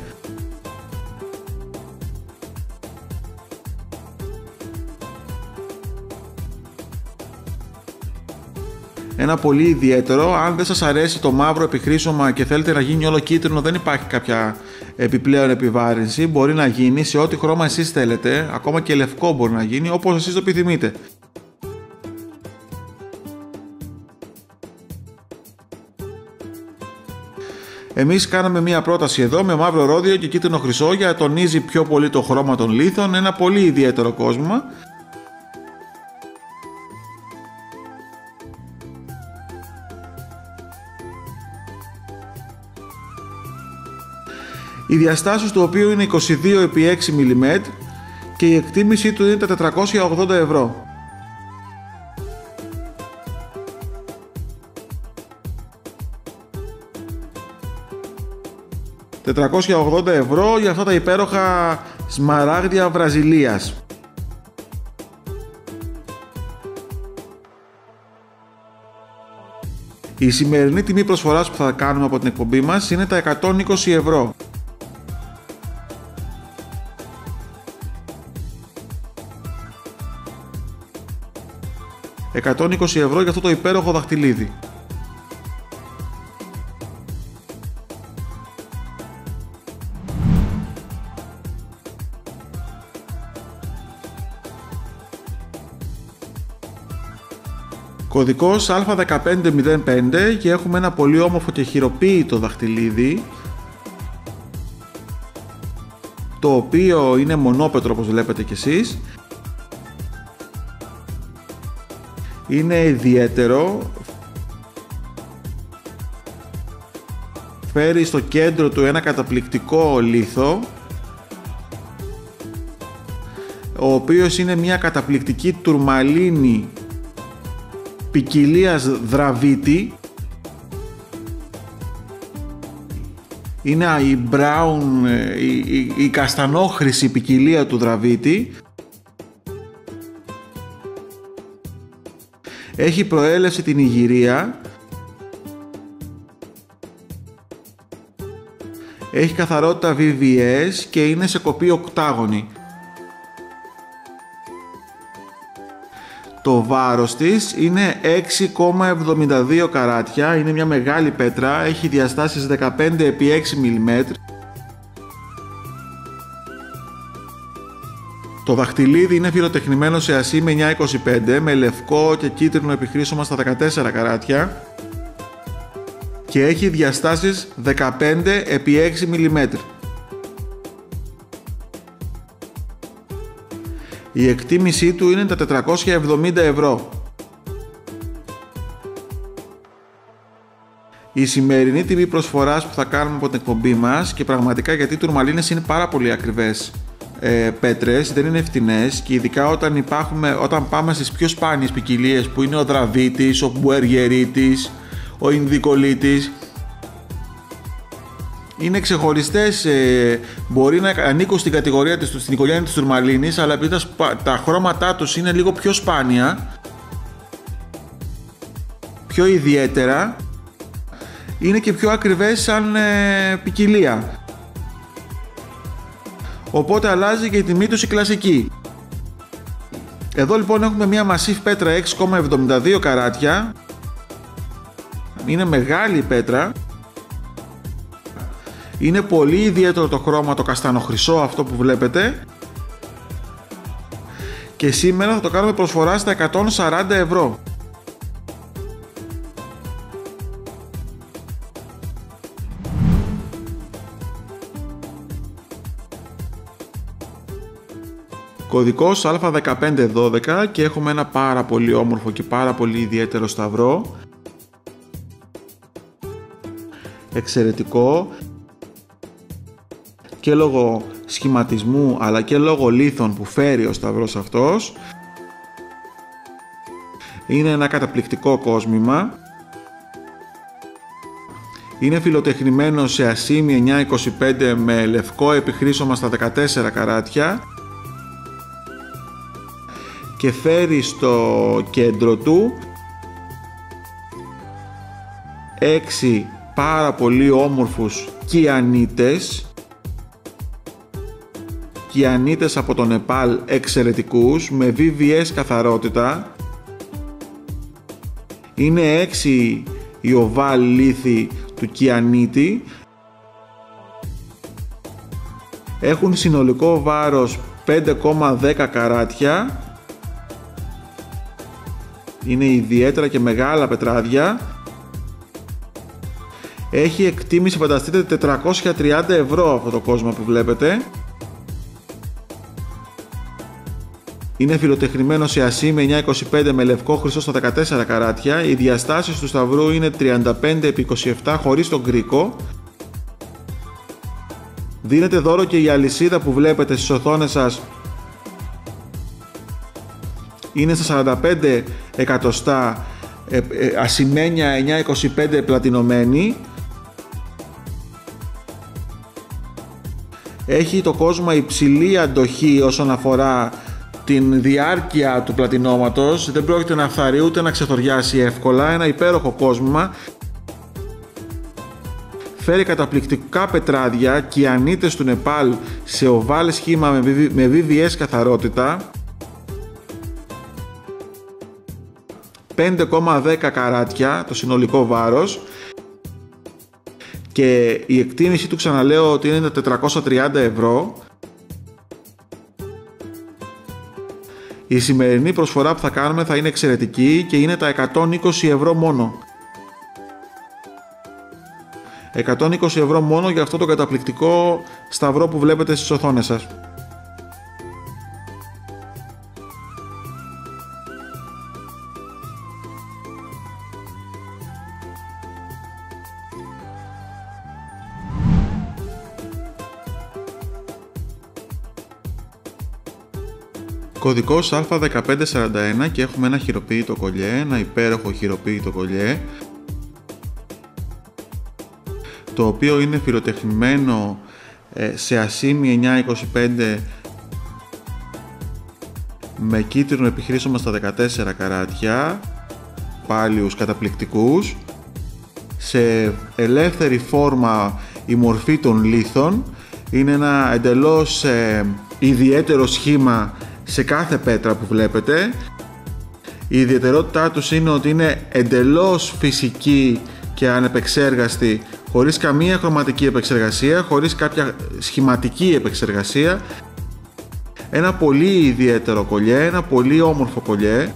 Ένα πολύ ιδιαίτερο. Αν δεν σας αρέσει το μαύρο επιχρήσωμα και θέλετε να γίνει όλο κίτρινο, δεν υπάρχει κάποια επιπλέον επιβάρυνση. Μπορεί να γίνει σε ό,τι χρώμα εσείς θέλετε, ακόμα και λευκό μπορεί να γίνει, όπως εσείς το επιθυμείτε. Εμείς κάναμε μία πρόταση εδώ με μαύρο ρόδιο και κίτρινο χρυσό για να τονίζει πιο πολύ το χρώμα των λίθων, ένα πολύ ιδιαίτερο κόσμημα. Οι διαστάσεις του οποίου είναι 22x6 mm και η εκτίμησή του είναι τα 480 ευρώ. €480 για αυτά τα υπέροχα σμαράγδια Βραζιλίας. Η σημερινή τιμή προσφοράς που θα κάνουμε από την εκπομπή μας είναι τα 120 ευρώ. €120 για αυτό το υπέροχο δαχτυλίδι. Κωδικός Α1505 και έχουμε ένα πολύ όμορφο και χειροποίητο δαχτυλίδι, το οποίο είναι μονόπετρο όπως βλέπετε κι εσείς. Είναι ιδιαίτερο, φέρει στο κέντρο του ένα καταπληκτικό λίθο, ο οποίος είναι μια καταπληκτική τουρμαλίνη ποικιλίας δραβίτη. Είναι η brown, η καστανόχρηση ποικιλία του δραβίτη. Έχει προέλευση την Ιγυρία. Έχει καθαρότητα VVS και είναι σε κοπή οκτάγωνη. Το βάρος της είναι 6,72 καράτια, είναι μια μεγάλη πέτρα, έχει διαστάσεις 15x6 mm. Το δαχτυλίδι είναι φιλοτεχνημένο σε ασήμι 925 με λευκό και κίτρινο επιχρήσωμα στα 14 καράτια και έχει διαστάσεις 15x6 mm. Η εκτίμησή του είναι τα 470 ευρώ. Η σημερινή τιμή προσφοράς που θα κάνουμε από την εκπομπή μας, και πραγματικά γιατί οι τουρμαλίνες είναι πάρα πολύ ακριβές πέτρες, δεν είναι φτηνές, και ειδικά όταν πάμε στις πιο σπάνιες ποικιλίες που είναι ο δραβίτης, ο μπουεργερίτης, ο ινδικολίτης, είναι ξεχωριστές, μπορεί να ανήκουν στην κατηγορία της, στην οικογένεια της τουρμαλίνης, αλλά επειδή τα χρώματά τους είναι λίγο πιο σπάνια, πιο ιδιαίτερα, είναι και πιο ακριβές σαν ποικιλία. Οπότε αλλάζει και η τιμή τους η κλασική. Εδώ λοιπόν έχουμε μια μασίφ πέτρα 6,72 καράτια. Είναι μεγάλη πέτρα. Είναι πολύ ιδιαίτερο το χρώμα, το καστανοχρυσό αυτό που βλέπετε. Και σήμερα θα το κάνουμε προσφορά στα 140 ευρώ. Κωδικός Α1512 και έχουμε ένα πάρα πολύ όμορφο και πάρα πολύ ιδιαίτερο σταυρό. Εξαιρετικό και λόγω σχηματισμού αλλά και λόγω λίθων που φέρει ο σταυρός αυτός. Είναι ένα καταπληκτικό κόσμημα. Είναι φιλοτεχνημένο σε ασήμι 925 με λευκό επιχρήσωμα στα 14 καράτια και φέρει στο κέντρο του 6 πάρα πολύ όμορφους κιανίτες από το Νεπάλ εξαιρετικούς με VVS καθαρότητα. Είναι 6 οι οβάλ λίθοι του κιανίτη. Έχουν συνολικό βάρος 5,10 καράτια. Είναι ιδιαίτερα και μεγάλα πετράδια. Έχει εκτίμηση, φανταστείτε, 430 ευρώ αυτό το κόσμο που βλέπετε. Είναι φιλοτεχνημένο σε ασήμι 925 με λευκό χρυσό στα 14 καράτια. Οι διαστάσεις του σταυρού είναι 35x27 χωρίς τον κρίκο. Δίνεται δώρο και η αλυσίδα που βλέπετε στις οθόνες σας. Είναι στα 45 εκατοστά, ασημένια 925 πλατινωμένη. Έχει το κόσμημα υψηλή αντοχή όσον αφορά την διάρκεια του πλατινώματος. Δεν πρόκειται να φθαρεί ούτε να ξεθοριάσει εύκολα. Ένα υπέροχο κόσμημα. Φέρει καταπληκτικά πετράδια, κυανίτες του Νεπάλ σε οβάλ σχήμα με VVS καθαρότητα. 5,10 καράτια το συνολικό βάρος. Και η εκτίμηση του, ξαναλέω, ότι είναι τα 430 ευρώ. Η σημερινή προσφορά που θα κάνουμε θα είναι εξαιρετική και είναι τα 120 ευρώ μόνο. 120 ευρώ μόνο για αυτό το καταπληκτικό σταυρό που βλέπετε στις οθόνες σας. Κωδικός Α1541 και έχουμε ένα χειροποίητο κολλιέ, ένα υπέροχο χειροποίητο κολλιέ, το οποίο είναι φιλοτεχνημένο σε ασήμι 925 με κίτρινο επιχρήσωμα στα 14 καράτια, πάλιους καταπληκτικούς, σε ελεύθερη φόρμα η μορφή των λίθων. Είναι ένα εντελώς ιδιαίτερο σχήμα σε κάθε πέτρα που βλέπετε. Η ιδιαιτερότητά τους είναι ότι είναι εντελώς φυσική και ανεπεξέργαστη, χωρίς καμία χρωματική επεξεργασία, χωρίς κάποια σχηματική επεξεργασία. Ένα πολύ ιδιαίτερο κολλιέ, ένα πολύ όμορφο κολλιέ,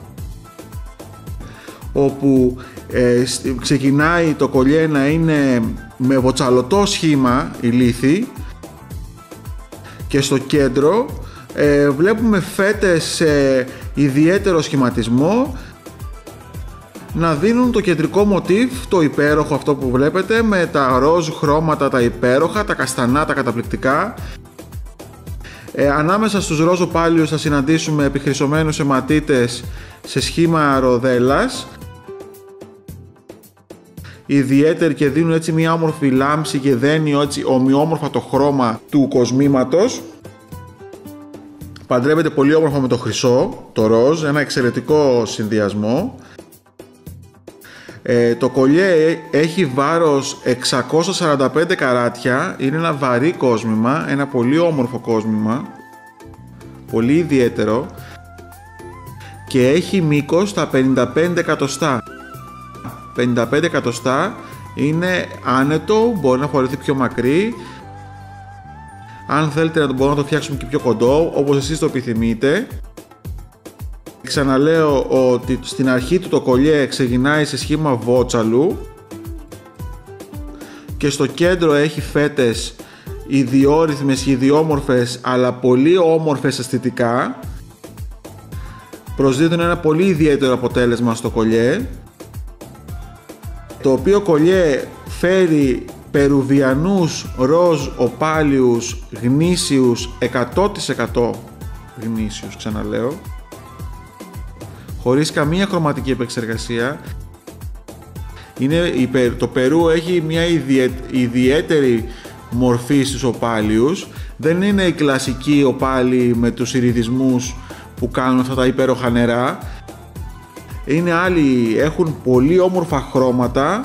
όπου ξεκινάει το κολλιέ να είναι με βοτσαλωτό σχήμα η λίθη και στο κέντρο βλέπουμε φέτες σε ιδιαίτερο σχηματισμό να δίνουν το κεντρικό μοτίβ, το υπέροχο αυτό που βλέπετε, με τα ροζ χρώματα τα υπέροχα, τα καστανά, τα καταπληκτικά. Ανάμεσα στους ροζ οπάλιους θα συναντήσουμε επιχρυσωμένους αιματίτες σε σχήμα ροδέλας, ιδιαίτεροι, και δίνουν έτσι μια όμορφη λάμψη και δένει έτσι ομοιόμορφα το χρώμα του κοσμήματος. Παντρεύεται πολύ όμορφα με το χρυσό, το ροζ, ένα εξαιρετικό συνδυασμό. Το κολλιέ έχει βάρος 645 καράτια, είναι ένα βαρύ κόσμημα, ένα πολύ όμορφο κόσμημα, πολύ ιδιαίτερο, και έχει μήκος στα 55 εκατοστά. 55 εκατοστά είναι άνετο, μπορεί να φορεθεί πιο μακρύ. Αν θέλετε να μπορούμε να το φτιάξουμε και πιο κοντό, όπως εσείς το επιθυμείτε. Ξαναλέω ότι στην αρχή του το κολλιέ ξεκινάει σε σχήμα βότσαλου και στο κέντρο έχει φέτες ιδιόρυθμες και ιδιόμορφες, αλλά πολύ όμορφες αισθητικά. Προσδίδουν ένα πολύ ιδιαίτερο αποτέλεσμα στο κολλιέ, το οποίο κολλιέ φέρει περουβιανούς ροζ οπάλιους γνήσιους, 100% γνήσιους, ξαναλέω, χωρίς καμία χρωματική επεξεργασία. Το Περού έχει μια ιδιαίτερη μορφή στους οπάλιους. Δεν είναι η κλασική οπάλη με τους ιριδισμούς που κάνουν αυτά τα υπέροχα νερά. Είναι άλλοι, έχουν πολύ όμορφα χρώματα,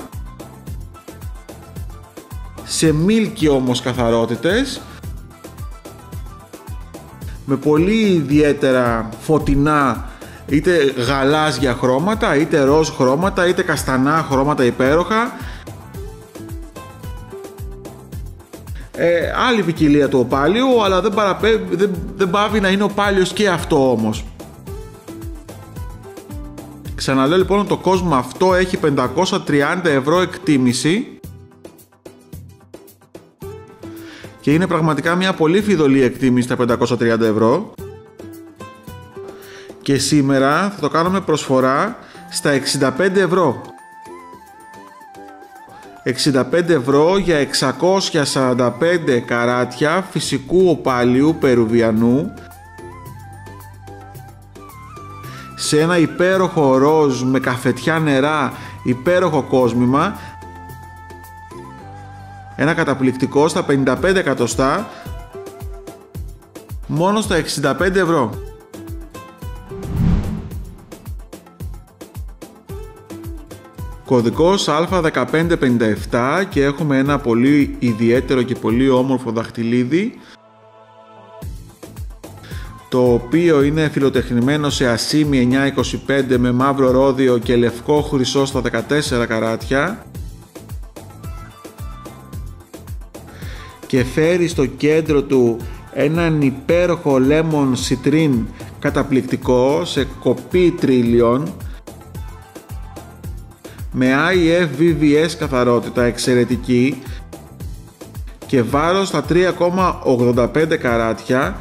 σε μίλκι όμως καθαρότητες, με πολύ ιδιαίτερα φωτεινά, είτε γαλάζια χρώματα, είτε ροζ χρώματα, είτε καστανά χρώματα υπέροχα. Άλλη ποικιλία του οπάλιου, αλλά δεν πάβει να είναι οπάλιος και αυτό όμως. Ξαναλέω λοιπόν, το κόσμημα αυτό έχει 530 ευρώ εκτίμηση και είναι πραγματικά μια πολύ φιδωλή εκτίμηση τα 530 ευρώ. Και σήμερα θα το κάνουμε προσφορά στα 65 ευρώ. €65 για 645 καράτια φυσικού οπάλιου Περουβιανού σε ένα υπέροχο ροζ με καφετιά νερά, υπέροχο κόσμημα, ένα καταπληκτικό στα 55 εκατοστά, μόνο στα €65. Κωδικός Α1557 και έχουμε ένα πολύ ιδιαίτερο και πολύ όμορφο δαχτυλίδι, το οποίο είναι φιλοτεχνημένο σε ασίμι 925 με μαύρο ρόδιο και λευκό χρυσό στα 14 καράτια και φέρει στο κέντρο του έναν υπέροχο lemon citrine καταπληκτικό σε κοπή τρίλιον με IF VVS καθαρότητα εξαιρετική και βάρος στα 3,85 καράτια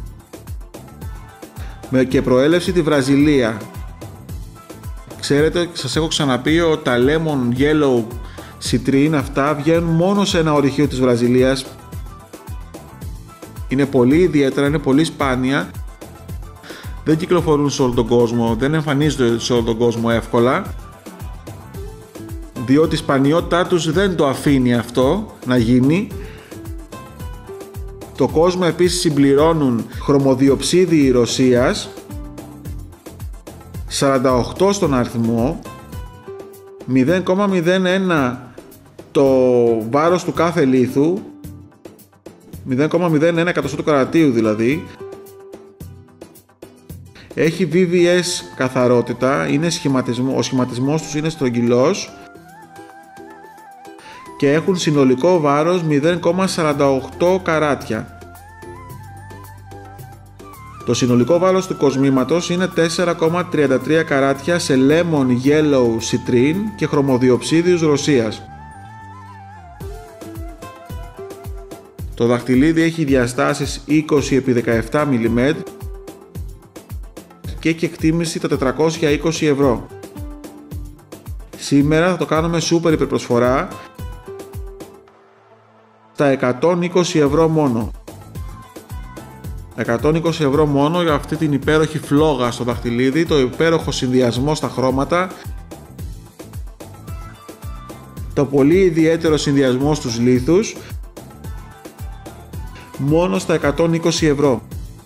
και προέλευση τη Βραζιλία. Ξέρετε, σας έχω ξαναπεί ότι τα Lemon Yellow Citrine αυτά βγαίνουν μόνο σε ένα ορυχείο της Βραζιλίας. Είναι πολύ ιδιαίτερα, είναι πολύ σπάνια, δεν κυκλοφορούν σε όλο τον κόσμο, δεν εμφανίζονται σε όλο τον κόσμο εύκολα, διότι η σπανιότητά τους δεν το αφήνει αυτό να γίνει. Το κόσμο επίσης συμπληρώνουν χρωμοδιοψίδι Ρωσίας, 48 στον αριθμό, 0,01 το βάρος του κάθε λίθου, 0,01 εκατοστό του καρατίου δηλαδή, έχει VVS καθαρότητα, είναι ο σχηματισμός τους είναι στρογγυλός και έχουν συνολικό βάρος 0,48 καράτια. Το συνολικό βάρος του κοσμήματος είναι 4,33 καράτια σε Lemon Yellow Citrine και χρωμοδιοψίδιους Ρωσίας. Το δαχτυλίδι έχει διαστάσεις 20x17 mm και έχει εκτίμηση τα €420. Σήμερα θα το κάνουμε σούπερ υπερπροσφορά στα €120 μόνο. €120 μόνο για αυτή την υπέροχη φλόγα στο δαχτυλίδι, το υπέροχο συνδυασμό στα χρώματα, το πολύ ιδιαίτερο συνδυασμό στους λίθους, μόνο στα €120.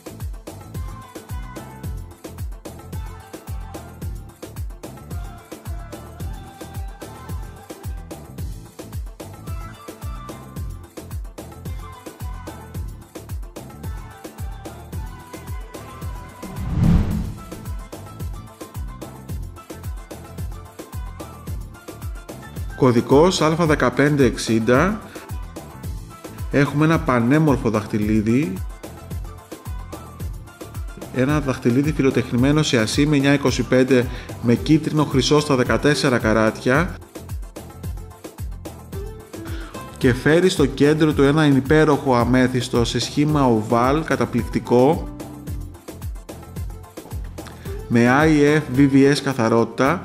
Κωδικός Α1560, έχουμε ένα πανέμορφο δαχτυλίδι, ένα δαχτυλίδι φιλοτεχνημένο σε ασίμι 925 με κίτρινο χρυσό στα 14 καράτια και φέρει στο κέντρο του ένα υπέροχο αμέθιστο σε σχήμα οβάλ καταπληκτικό με IF VVS καθαρότητα,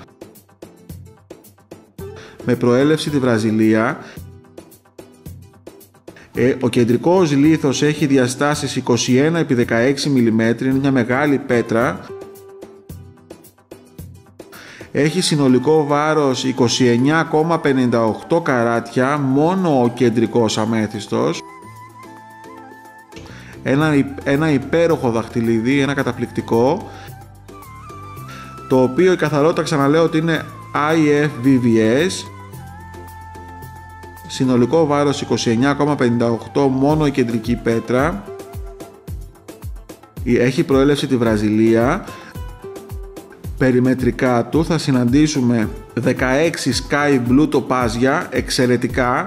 με προέλευση τη Βραζιλία. Ο κεντρικός λίθος έχει διαστάσεις 21x16 mm, είναι μια μεγάλη πέτρα. Έχει συνολικό βάρος 29,58 καράτια, μόνο ο κεντρικός αμέθιστος. Ένα υπέροχο δαχτυλίδι, ένα καταπληκτικό, το οποίο η καθαρότητα ξαναλέω ότι είναι IF VVS, συνολικό βάρος 29,58, μόνο η κεντρική πέτρα, έχει προέλευση τη Βραζιλία. Περιμετρικά του θα συναντήσουμε 16 sky blue τοπάζια εξαιρετικά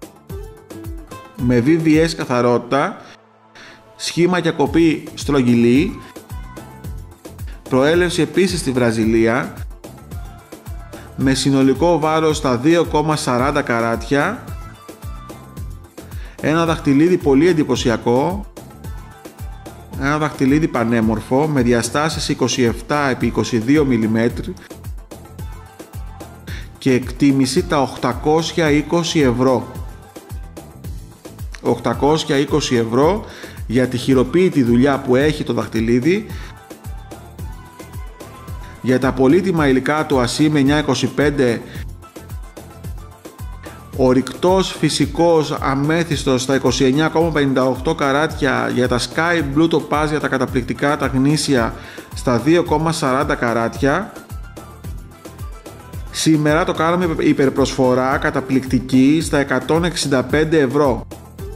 με VVS καθαρότητα, σχήμα και κοπή στρογγυλή, προέλευση επίσης στη Βραζιλία, με συνολικό βάρος στα 2,40 καράτια, ένα δαχτυλίδι πολύ εντυπωσιακό, ένα δαχτυλίδι πανέμορφο με διαστάσεις 27x22 mm και εκτίμηση τα 820 ευρώ. 820 ευρώ για τη χειροποίητη δουλειά που έχει το δαχτυλίδι, για τα πολύτιμα υλικά του ASIM 925, ορυκτός φυσικός αμέθιστος στα 29,58 καράτια, για τα Sky Blue Topaz, για τα καταπληκτικά τα γνήσια στα 2,40 καράτια. Σήμερα το κάναμε υπερπροσφορά καταπληκτική στα 165 ευρώ.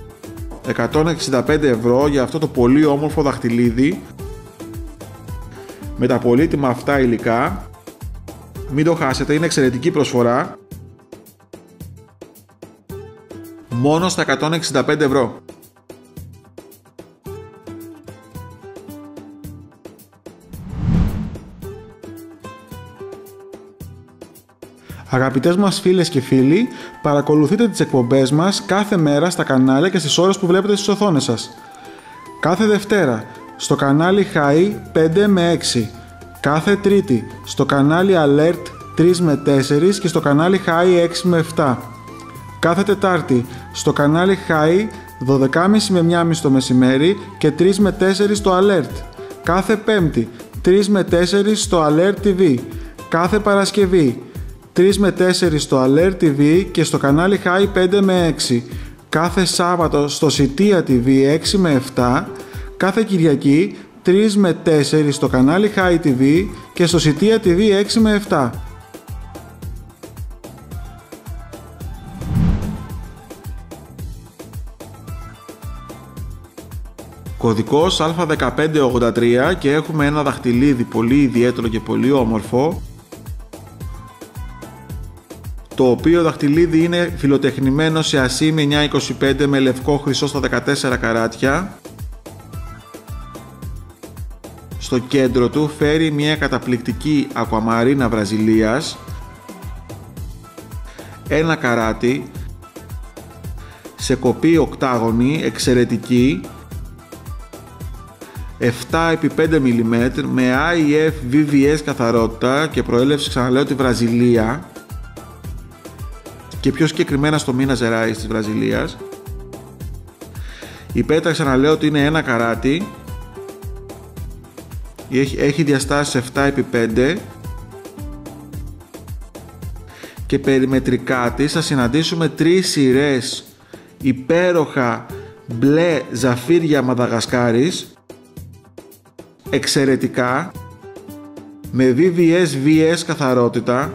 165 ευρώ για αυτό το πολύ όμορφο δαχτυλίδι με τα πολύτιμα αυτά υλικά. Μην το χάσετε, είναι εξαιρετική προσφορά. Μόνο στα 165 ευρώ. Αγαπητές μας φίλες και φίλοι, παρακολουθείτε τις εκπομπές μας κάθε μέρα στα κανάλια και στις ώρες που βλέπετε στις οθόνες σας. Κάθε Δευτέρα στο κανάλι Χαΐ 5 με 6, κάθε Τρίτη στο κανάλι Alert 3 με 4 και στο κανάλι Χαΐ 6 με 7. Κάθε Τετάρτη στο κανάλι Χαΐ 12.30 με 1.30 το μεσημέρι και 3 με 4 στο Alert. Κάθε Πέμπτη 3 με 4 στο Alert TV. Κάθε Παρασκευή 3 με 4 στο Alert TV και στο κανάλι High 5 με 6. Κάθε Σάββατο στο Σιτία TV 6 με 7. Κάθε Κυριακή 3 με 4 στο κανάλι High TV και στο Σιτία TV 6 με 7. Κωδικός Α1583 και έχουμε ένα δαχτυλίδι πολύ ιδιαίτερο και πολύ όμορφο, το οποίο δαχτυλίδι είναι φιλοτεχνημένο σε ASIM 925 με λευκό χρυσό στα 14 καράτια. Στο κέντρο του φέρει μια καταπληκτική ακουαμαρίνα Βραζιλίας, ένα καράτι σε κοπή οκτάγωνη εξαιρετική, 7x5 mm με IF VVS καθαρότητα και προέλευση, ξαναλέω, τη Βραζιλία και πιο συγκεκριμένα στο Μίνας Ζεράις της Βραζιλίας. Η πέτρα, ξαναλέω, ότι είναι ένα καράτι, έχει διαστάσεις 7x5 και περιμετρικά της θα συναντήσουμε 3 σειρές υπέροχα μπλε ζαφύρια Μαδαγασκάρης, εξαιρετικά, με VVS καθαρότητα,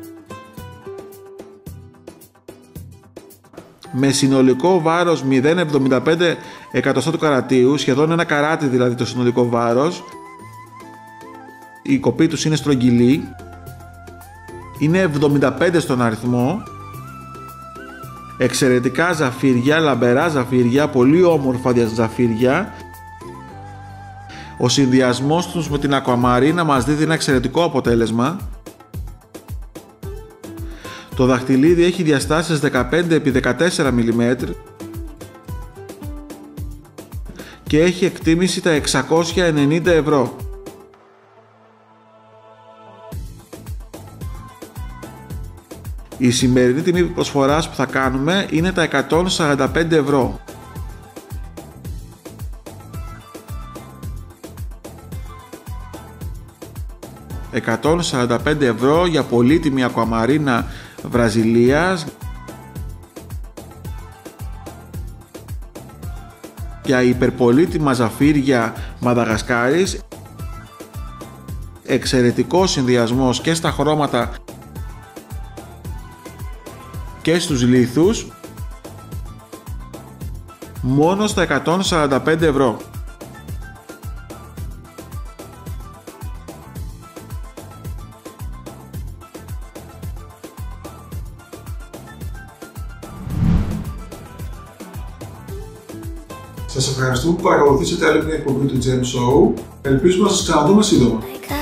με συνολικό βάρος 0,75 εκατοστά του καρατίου, σχεδόν ένα καράτι δηλαδή το συνολικό βάρος. Η κοπή τους είναι στρογγυλή, είναι 75 στον αριθμό, εξαιρετικά ζαφύρια, λαμπερά ζαφύρια, πολύ όμορφα ζαφύρια. Ο συνδυασμός τους με την ακουαμαρίνα μας δίδει ένα εξαιρετικό αποτέλεσμα. Το δαχτυλίδι έχει διαστάσεις 15x14 mm και έχει εκτίμηση τα 690 ευρώ. Η σημερινή τιμή προσφοράς που θα κάνουμε είναι τα 145 ευρώ. €145 ευρώ για πολύτιμη ακουαμαρίνα Βραζιλίας, για υπερπολίτιμα ζαφύρια Μαδαγασκάρης, εξαιρετικός συνδυασμός και στα χρώματα και στους λίθους, μόνο στα 145 ευρώ. Σας ευχαριστούμε που παρακολουθήσατε άλλη μια εκπομπή του Gem Show. Ελπίζουμε να σας ξαναδούμε σύντομα.